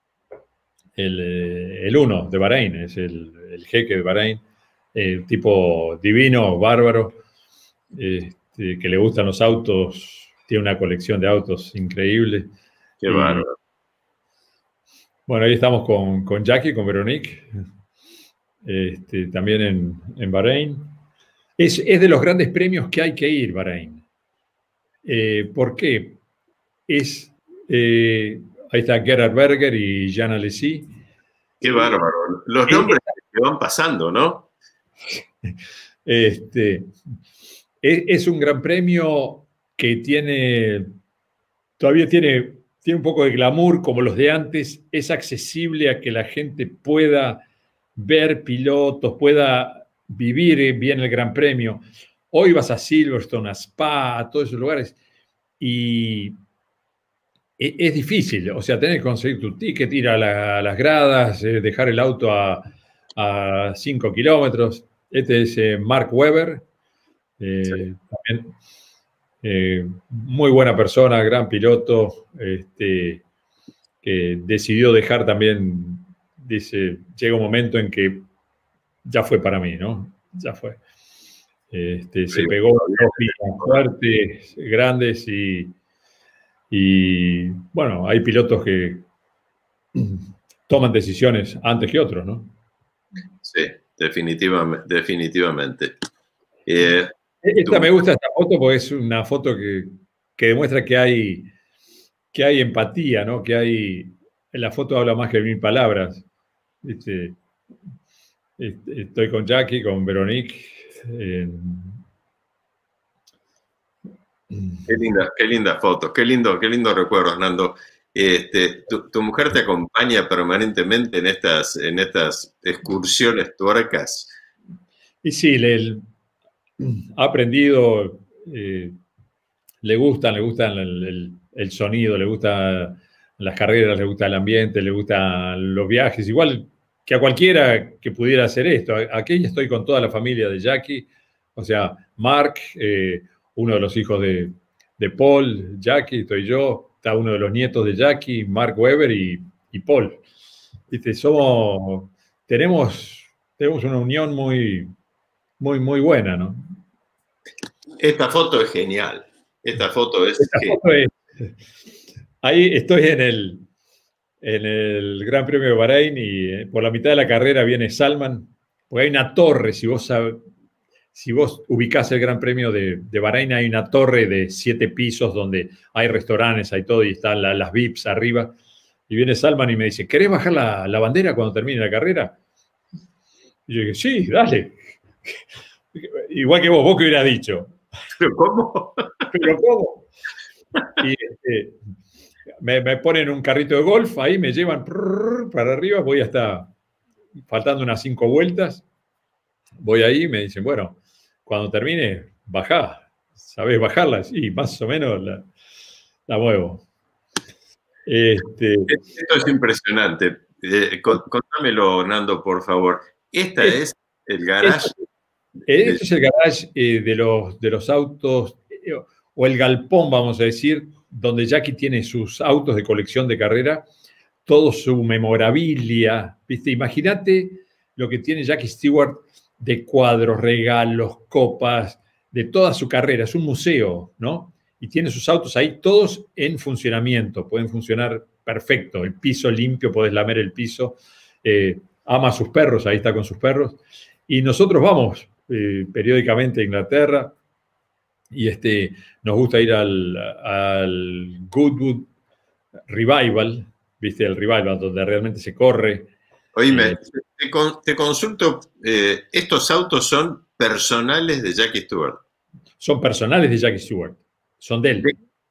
Speaker 2: uno de Bahrein, es el jeque de Bahrein, tipo divino, bárbaro, que le gustan los autos, tiene una colección de autos increíble.
Speaker 1: Qué bárbaro.
Speaker 2: Bueno, ahí estamos con Jackie, con Veronique, también en Bahrein. Es de los grandes premios que hay que ir, Bahrein. ¿Por qué? Ahí está Gerhard Berger y Jean Alesi.
Speaker 1: Qué bárbaro. Los nombres que van pasando, ¿no?
Speaker 2: Es un gran premio que todavía tiene un poco de glamour como los de antes, es accesible a que la gente pueda ver pilotos, pueda vivir bien el Gran Premio. Hoy vas a Silverstone, a Spa, a todos esos lugares y es difícil, o sea, tenés que conseguir tu ticket, ir a las gradas, dejar el auto a 5 kilómetros. Este es Mark Webber,
Speaker 1: Sí.
Speaker 2: también muy buena persona, gran piloto, que decidió dejar también, dice, llega un momento en que ya fue para mí, ¿no? Ya fue. Se pegó dos pilas fuertes, grandes y bueno, hay pilotos que toman decisiones antes que otros, ¿no?
Speaker 1: Sí, definitivamente.
Speaker 2: Me gusta esta foto porque es una foto que demuestra que hay empatía, ¿no? La foto habla más que 1000 palabras. Estoy con Jackie, con Veronique.
Speaker 1: Qué linda foto, qué lindo recuerdo, Nando. Tu mujer te acompaña permanentemente en estas excursiones tuercas.
Speaker 2: Y sí, ha aprendido, le gustan el sonido, le gustan las carreras, le gusta el ambiente, le gustan los viajes, igual que a cualquiera que pudiera hacer esto. Aquí estoy con toda la familia de Jackie, o sea, Mark, uno de los hijos de Paul, Jackie, estoy yo, está uno de los nietos de Jackie, Mark Webber y Paul. ¿Viste? Tenemos una unión muy, muy, muy buena, ¿no?
Speaker 1: Esta foto es genial.
Speaker 2: Ahí estoy en el Gran Premio de Bahrein y por la mitad de la carrera viene Salman, porque hay una torre, si vos ubicás el Gran Premio de Bahrein, hay una torre de 7 pisos donde hay restaurantes, hay todo y están las VIPs arriba. Y viene Salman y me dice, ¿querés bajar la bandera cuando termine la carrera? Y yo dije, sí, dale. Igual que vos que hubieras dicho.
Speaker 1: ¿Pero cómo?
Speaker 2: ¿Pero cómo? Y me ponen un carrito de golf, ahí me llevan para arriba, voy hasta, faltando unas 5 vueltas, voy ahí y me dicen, bueno, cuando termine, bajá. ¿Sabés bajarlas? Y más o menos la muevo.
Speaker 1: Esto es impresionante. Contámelo, Nando, por favor. Este es el garage.
Speaker 2: Este es el garage de los autos, o el galpón, vamos a decir, donde Jackie tiene sus autos de colección de carrera, todo su memorabilia, ¿viste? Imagínate lo que tiene Jackie Stewart de cuadros, regalos, copas, de toda su carrera. Es un museo, ¿no? Y tiene sus autos ahí todos en funcionamiento, pueden funcionar perfecto, el piso limpio, podés lamer el piso, ama a sus perros, ahí está con sus perros, y nosotros vamos periódicamente a Inglaterra, y nos gusta ir al Goodwood Revival, ¿viste? El Revival, donde realmente se corre.
Speaker 1: Oíme, te consulto, ¿estos autos son personales de Jackie Stewart?
Speaker 2: Son personales de Jackie Stewart, son de él.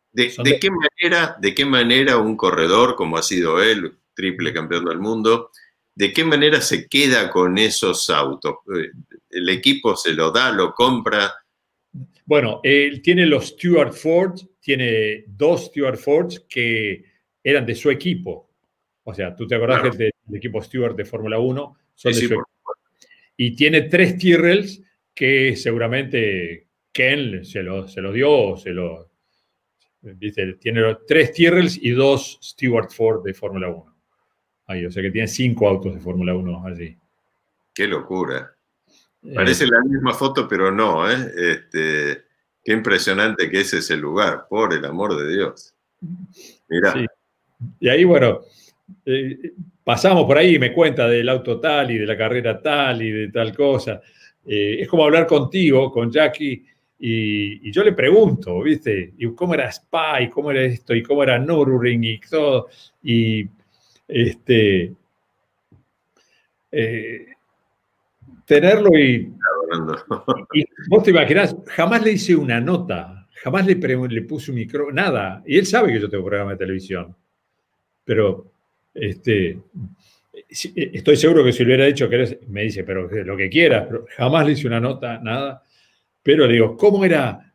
Speaker 1: ¿De qué manera un corredor, como ha sido él, triple campeón del mundo, de qué manera se queda con esos autos? ¿El equipo se lo da, lo compra?
Speaker 2: Bueno, él tiene los Stewart Ford, tiene 2 Stewart Fords que eran de su equipo. O sea, tú te acordás claro, que el equipo Stewart de Fórmula 1 son de su equipo. Y tiene 3 Tyrrells que seguramente Ken se los dio, ¿viste? Tiene 3 Tyrrells y 2 Stewart Ford de Fórmula 1. Ahí, o sea que tiene 5 autos de Fórmula 1 allí.
Speaker 1: Qué locura. Parece la misma foto, pero no, ¿eh? Qué impresionante que es ese lugar, por el amor de Dios. Mirá.
Speaker 2: Sí. Y ahí, bueno, pasamos por ahí y me cuenta del auto tal y de la carrera tal y de tal cosa. Es como hablar contigo, con Jackie, y yo le pregunto, ¿viste? ¿Y cómo era Spa? ¿Y cómo era esto? ¿Y cómo era Nürburgring? Y todo. Y tenerlo y vos te imaginás, jamás le hice una nota, jamás le puse un micro, nada. Y él sabe que yo tengo programa de televisión. Pero estoy seguro que si le hubiera dicho que me dice, pero lo que quieras, pero jamás le hice una nota, nada. Pero le digo, ¿cómo era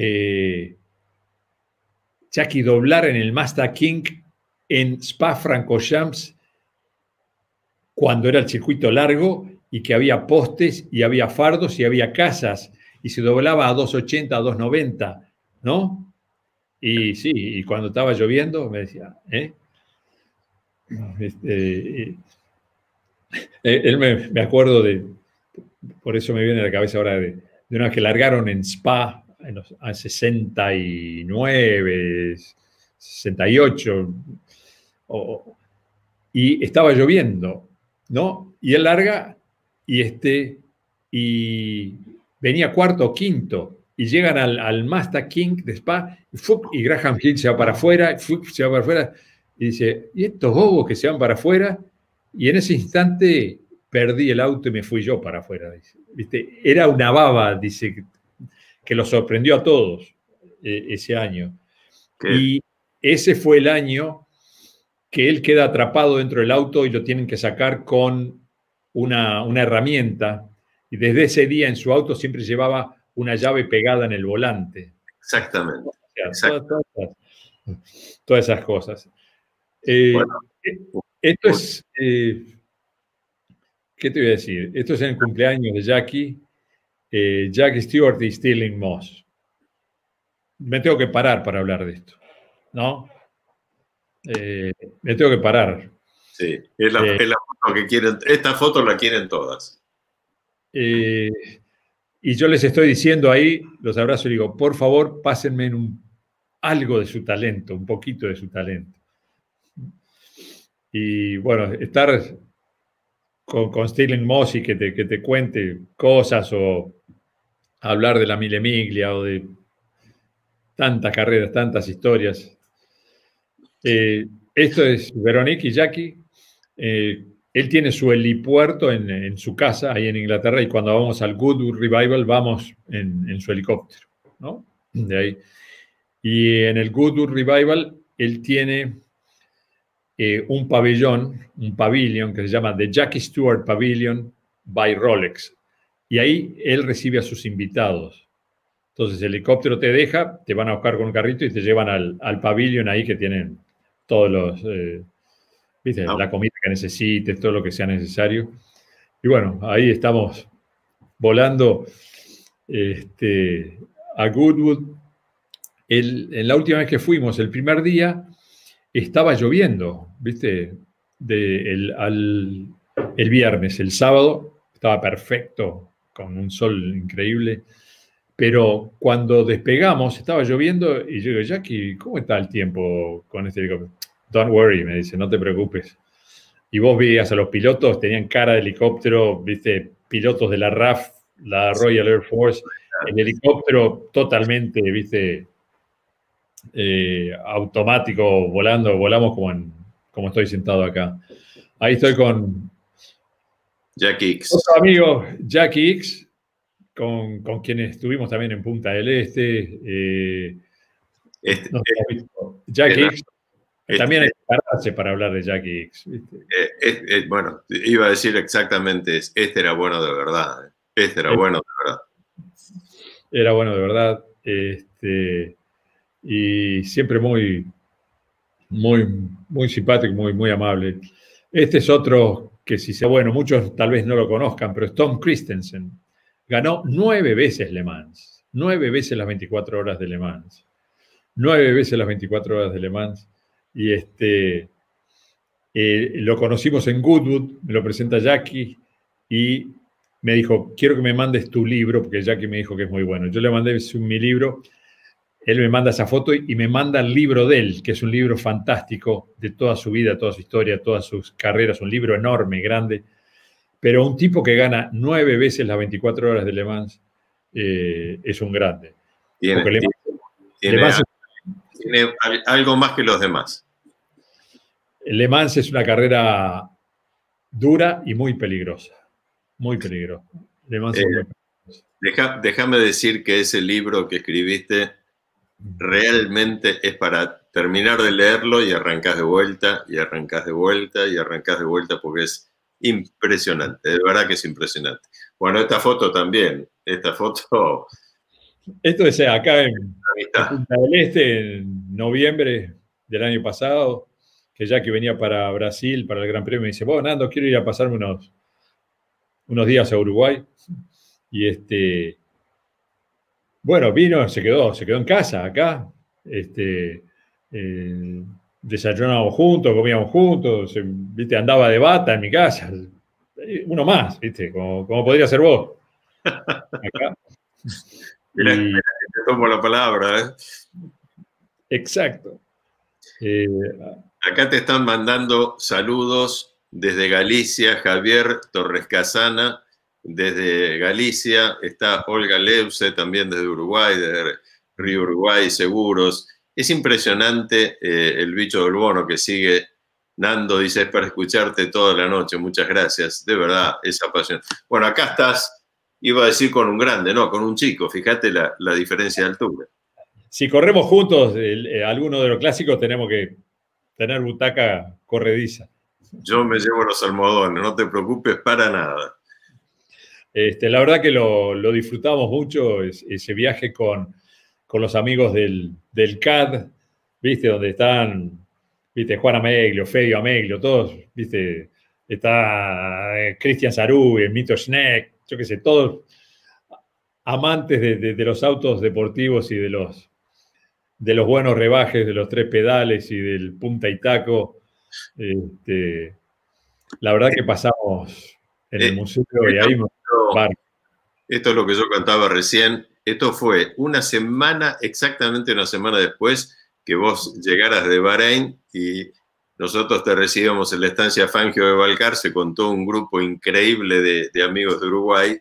Speaker 2: Jackie doblar en el Mazda King en Spa-Francorchamps cuando era el circuito largo y que había postes y había fardos y había casas y se doblaba a 280, a 290, ¿no? Y sí, y cuando estaba lloviendo me decía, él me acuerdo por eso me viene a la cabeza ahora de una vez que largaron en Spa en los 69, 68, y estaba lloviendo, ¿no? Y él larga y venía cuarto o quinto y llegan al Mazda King de Spa y Graham Hill se va para afuera, se va para afuera y dice, ¿y estos bobos que se van para afuera? Y en ese instante perdí el auto y me fui yo para afuera. ¿Viste? Era una baba, dice, que lo sorprendió a todos ese año. ¿Qué? Y ese fue el año que él queda atrapado dentro del auto y lo tienen que sacar con una herramienta. Y desde ese día en su auto siempre llevaba una llave pegada en el volante.
Speaker 1: Exactamente.
Speaker 2: O sea, todas esas cosas. Bueno, esto es... ¿qué te voy a decir? Esto es en el cumpleaños de Jackie. Jackie Stewart y Stirling Moss. Me tengo que parar para hablar de esto, ¿no? Me tengo que parar.
Speaker 1: Sí, es la foto que quieren, esta foto la quieren todas.
Speaker 2: Y yo les estoy diciendo ahí, los abrazo y digo, por favor, pásenme algo de su talento, un poquito de su talento. Y bueno, estar con Stirling Moss y que te cuente cosas o hablar de la Mille Miglia o de tantas carreras, tantas historias. Esto es Veronique y Jackie. él tiene su helipuerto en su casa, ahí en Inglaterra, y cuando vamos al Goodwood Revival vamos en su helicóptero, ¿no? De ahí. Y en el Goodwood Revival él tiene un pabellón que se llama The Jackie Stewart Pavilion by Rolex. Y ahí él recibe a sus invitados. Entonces el helicóptero te deja, te van a buscar con un carrito y te llevan al pabellón ahí que tienen todos los... ¿viste? La comida que necesites, todo lo que sea necesario. Y bueno, ahí estamos volando a Goodwood. En la última vez que fuimos, el primer día, estaba lloviendo, ¿viste? El viernes, el sábado, estaba perfecto, con un sol increíble. Pero cuando despegamos, estaba lloviendo y yo digo, Jackie, ¿cómo está el tiempo con este helicóptero? Don't worry, me dice, no te preocupes. Y vos veías a los pilotos, tenían cara de helicóptero, viste, pilotos de la RAF, la Royal Air Force, el helicóptero totalmente, viste, automático, volamos como estoy sentado acá. Ahí estoy con
Speaker 1: Jackie X.
Speaker 2: Otro amigo, Jackie X, con quienes estuvimos también en Punta del Este. Jackie X. También hay que pararse para hablar de Jackie X. ¿Viste?
Speaker 1: Bueno, iba a decir exactamente, este era bueno de verdad. Este era bueno de verdad.
Speaker 2: Era bueno de verdad. Y siempre muy, muy, muy simpático, muy, muy amable. Este es otro que si sea bueno, muchos tal vez no lo conozcan, pero es Tom Christensen. Ganó 9 veces Le Mans. 9 veces las 24 horas de Le Mans. 9 veces las 24 horas de Le Mans. Y lo conocimos en Goodwood, me lo presenta Jackie y me dijo, quiero que me mandes tu libro, porque Jackie me dijo que es muy bueno. Yo le mandé mi libro, él me manda esa foto y me manda el libro de él, que es un libro fantástico de toda su vida, toda su historia, todas sus carreras, un libro enorme, grande, pero un tipo que gana 9 veces las 24 horas de Le Mans es un grande.
Speaker 1: Tiene algo más que los demás.
Speaker 2: Le Mans es una carrera dura y muy peligrosa. Muy peligrosa. Le Mans es muy peligrosa.
Speaker 1: Déjame decir que ese libro que escribiste realmente es para terminar de leerlo y arrancás de vuelta, y arrancás de vuelta, y arrancás de vuelta, porque es impresionante. De verdad que es impresionante. Bueno, esta foto también. Esta foto...
Speaker 2: Esto es acá en Punta del Este, en noviembre del año pasado, que Jackie venía para Brasil, para el Gran Premio, me dice, bueno, Nando, quiero ir a pasarme unos días a Uruguay. Y bueno, vino, se quedó en casa, acá. Desayunábamos juntos, comíamos juntos, ¿viste? Andaba de bata en mi casa. Uno más, ¿viste? Como podría ser vos. Acá.
Speaker 1: Mira, te tomo la palabra.
Speaker 2: Exacto.
Speaker 1: Acá te están mandando saludos desde Galicia, Javier Torres Casana, desde Galicia, está Olga Leuce, también desde Uruguay, de Río Uruguay Seguros. Es impresionante el bicho del bono que sigue. Nando dice, es para escucharte toda la noche, muchas gracias, de verdad, esa pasión. Bueno, acá estás, iba a decir con un grande, no, con un chico, fíjate la diferencia de altura.
Speaker 2: Si corremos juntos alguno de los clásicos, tenemos que tener butaca corrediza.
Speaker 1: Yo me llevo los almohadones, no te preocupes para nada.
Speaker 2: La verdad que lo disfrutamos mucho, ese viaje con los amigos del CAD, ¿viste? Donde están, ¿viste? Juan Ameglio, Fedio Ameglio, todos, ¿viste? Está Cristian Sarú, el Mito Schneck, yo qué sé, todos amantes de los autos deportivos y de los buenos rebajes, de los 3 pedales y del punta y taco. La verdad que pasamos en el museo y ahí...
Speaker 1: Esto es lo que yo cantaba recién. Esto fue exactamente una semana después que vos llegaras de Bahrein y nosotros te recibimos en la estancia Fangio de Balcarce con todo un grupo increíble de amigos de Uruguay.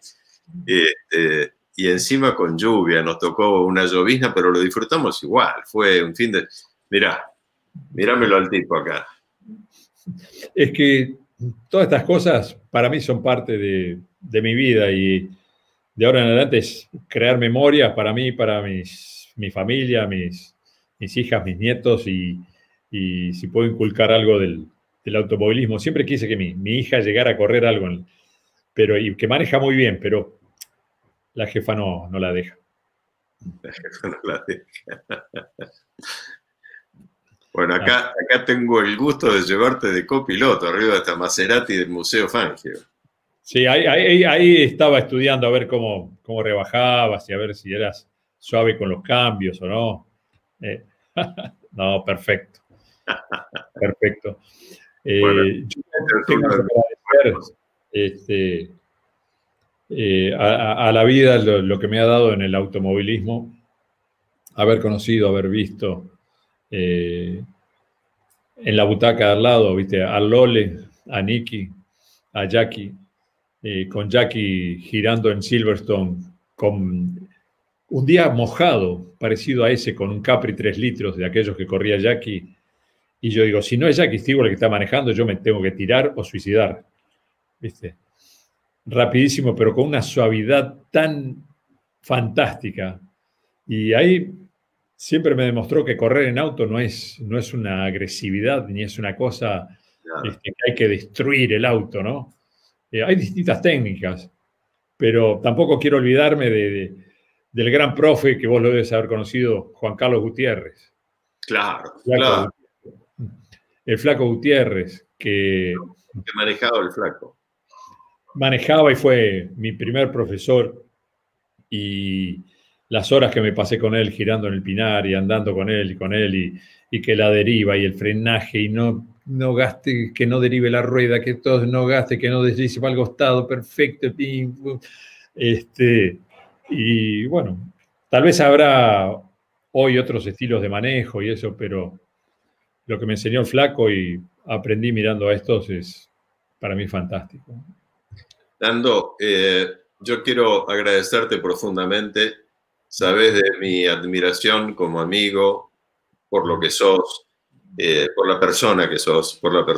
Speaker 1: Y encima con lluvia, nos tocó una llovizna, pero lo disfrutamos igual. Fue un fin de... Mirámelo al tipo acá.
Speaker 2: Es que todas estas cosas para mí son parte de mi vida y de ahora en adelante es crear memorias para mí, para mi familia, mis hijas, mis nietos y si puedo inculcar algo del automovilismo. Siempre quise que mi hija llegara a correr algo, pero, y que maneja muy bien, pero la jefa no la deja.
Speaker 1: La jefa no la deja. Bueno, acá tengo el gusto de llevarte de copiloto arriba de esta Maserati del Museo Fangio.
Speaker 2: Sí, ahí estaba estudiando a ver cómo rebajabas y a ver si eras suave con los cambios o no. No, perfecto. Perfecto.
Speaker 1: Bueno,
Speaker 2: yo tengo que agradecer a la vida lo que me ha dado en el automovilismo, haber conocido, haber visto en la butaca de al lado, ¿viste? A Lole, a Nicky, a Jackie, con Jackie girando en Silverstone, con un día mojado, parecido a ese, con un Capri 3 litros de aquellos que corría Jackie. Y yo digo, si no es Jackie Stewart el que está manejando, yo me tengo que tirar o suicidar. ¿Viste? Rapidísimo, pero con una suavidad tan fantástica. Y ahí siempre me demostró que correr en auto no es una agresividad, ni es una cosa que hay que destruir el auto, ¿no? Hay distintas técnicas, pero tampoco quiero olvidarme del gran profe que vos lo debes haber conocido, Juan Carlos Gutiérrez.
Speaker 1: Claro, claro.
Speaker 2: El Flaco Gutiérrez, que
Speaker 1: manejaba el Flaco.
Speaker 2: Manejaba y fue mi primer profesor, y las horas que me pasé con él girando en el Pinar y andando con él y que la deriva y el frenaje y no gaste, que no derive la rueda, que todo no gaste, que no deslice para el costado, perfecto. Y bueno, tal vez habrá hoy otros estilos de manejo y eso, pero lo que me enseñó el Flaco y aprendí mirando a estos es para mí fantástico.
Speaker 1: Nando, yo quiero agradecerte profundamente. Sabes de mi admiración como amigo por lo que sos, por la persona que sos,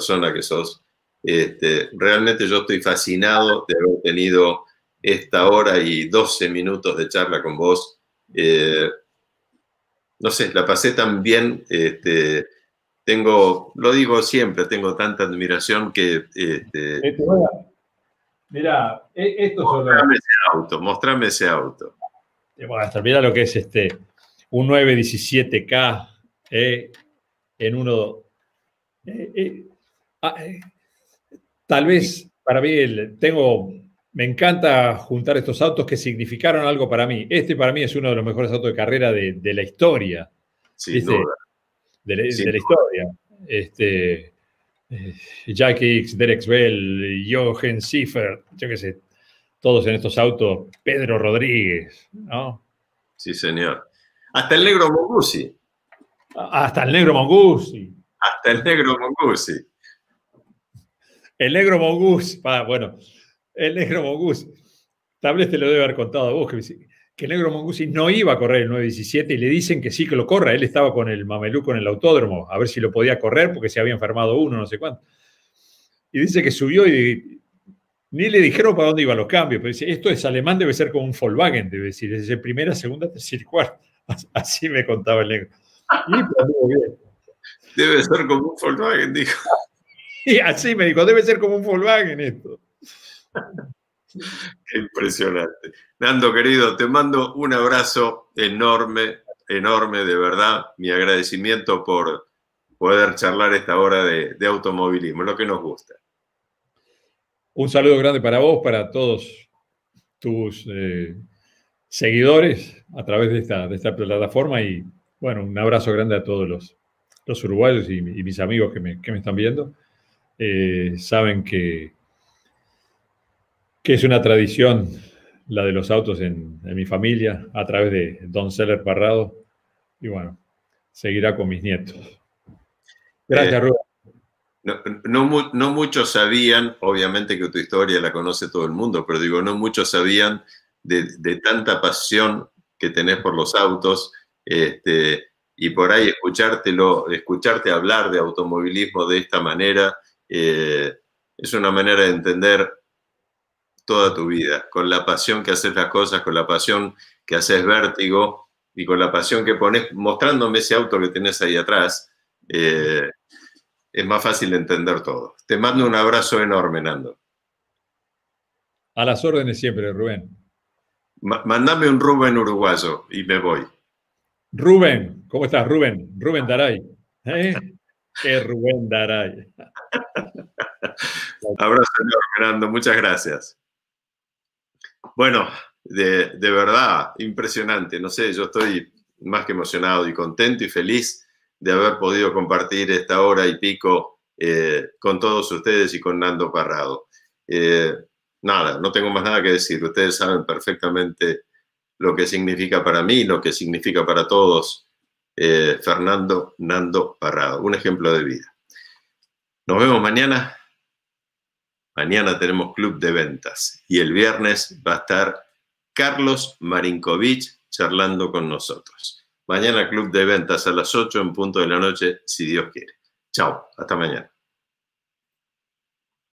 Speaker 1: realmente yo estoy fascinado de haber tenido esta hora y 12 minutos de charla con vos. No sé, la pasé tan bien. Lo digo siempre, tengo tanta admiración que...
Speaker 2: Mira, esto
Speaker 1: mostrame ese auto.
Speaker 2: Mira lo que es un 917K en uno. Tal vez para mí me encanta juntar estos autos que significaron algo para mí. Para mí es uno de los mejores autos de carrera de la historia.
Speaker 1: Sin duda.
Speaker 2: De la historia. Jack Hicks, Derek Bell, Jochen Schiffer, yo qué sé, todos en estos autos, Pedro Rodríguez, ¿no?
Speaker 1: Sí, señor. Hasta el negro Mongusi.
Speaker 2: Hasta el negro Mongusi.
Speaker 1: Hasta el negro Mongusi.
Speaker 2: El negro Mongusi, bueno, el negro Mongusi, tal vez te lo debe haber contado a vos, que el negro Mongusi no iba a correr el 917 y le dicen que sí que lo corra. Él estaba con el mameluco en el autódromo, a ver si lo podía correr porque se había enfermado uno, no sé cuánto. Y dice que subió y ni le dijeron para dónde iban los cambios, pero dice, esto es alemán, debe ser como un Volkswagen, debe decir, desde primera, segunda, tercera y cuarta. Así me contaba el negro.
Speaker 1: Debe ser como un Volkswagen, dijo.
Speaker 2: Y así me dijo, debe ser como un Volkswagen esto.
Speaker 1: Qué impresionante. Nando, querido, te mando un abrazo enorme, enorme, de verdad. Mi agradecimiento por poder charlar esta hora de automovilismo, lo que nos gusta.
Speaker 2: Un saludo grande para vos, para todos tus seguidores a través de esta plataforma y, bueno, un abrazo grande a todos los uruguayos y mis amigos que me están viendo. Saben que es una tradición la de los autos en mi familia, a través de Don Seller Parrado, y bueno, seguirá con mis nietos. Gracias, Rubén.
Speaker 1: No muchos sabían, obviamente que tu historia la conoce todo el mundo, pero digo, no muchos sabían de tanta pasión que tenés por los autos, y por ahí escucharte hablar de automovilismo de esta manera, Es una manera de entender toda tu vida, con la pasión que haces las cosas, con la pasión que haces Vértigo y con la pasión que pones, mostrándome ese auto que tenés ahí atrás, es más fácil entender todo. Te mando un abrazo enorme, Nando.
Speaker 2: A las órdenes siempre, Rubén.
Speaker 1: Mandame un Rubén uruguayo y me voy.
Speaker 2: Rubén, ¿cómo estás, Rubén? Rubén Daray. ¿Qué Rubén Daray?
Speaker 1: Abrazo enorme, Nando. Muchas gracias. Bueno, de verdad, impresionante. No sé, yo estoy más que emocionado y contento y feliz de haber podido compartir esta hora y pico con todos ustedes y con Nando Parrado. Nada, no tengo más nada que decir. Ustedes saben perfectamente lo que significa para mí, lo que significa para todos Fernando Nando Parrado. Un ejemplo de vida. Nos vemos mañana. Mañana tenemos Club de Ventas y el viernes va a estar Carlos Marinkovic charlando con nosotros. Mañana Club de Ventas a las 8 en punto de la noche, si Dios quiere. Chao, hasta mañana.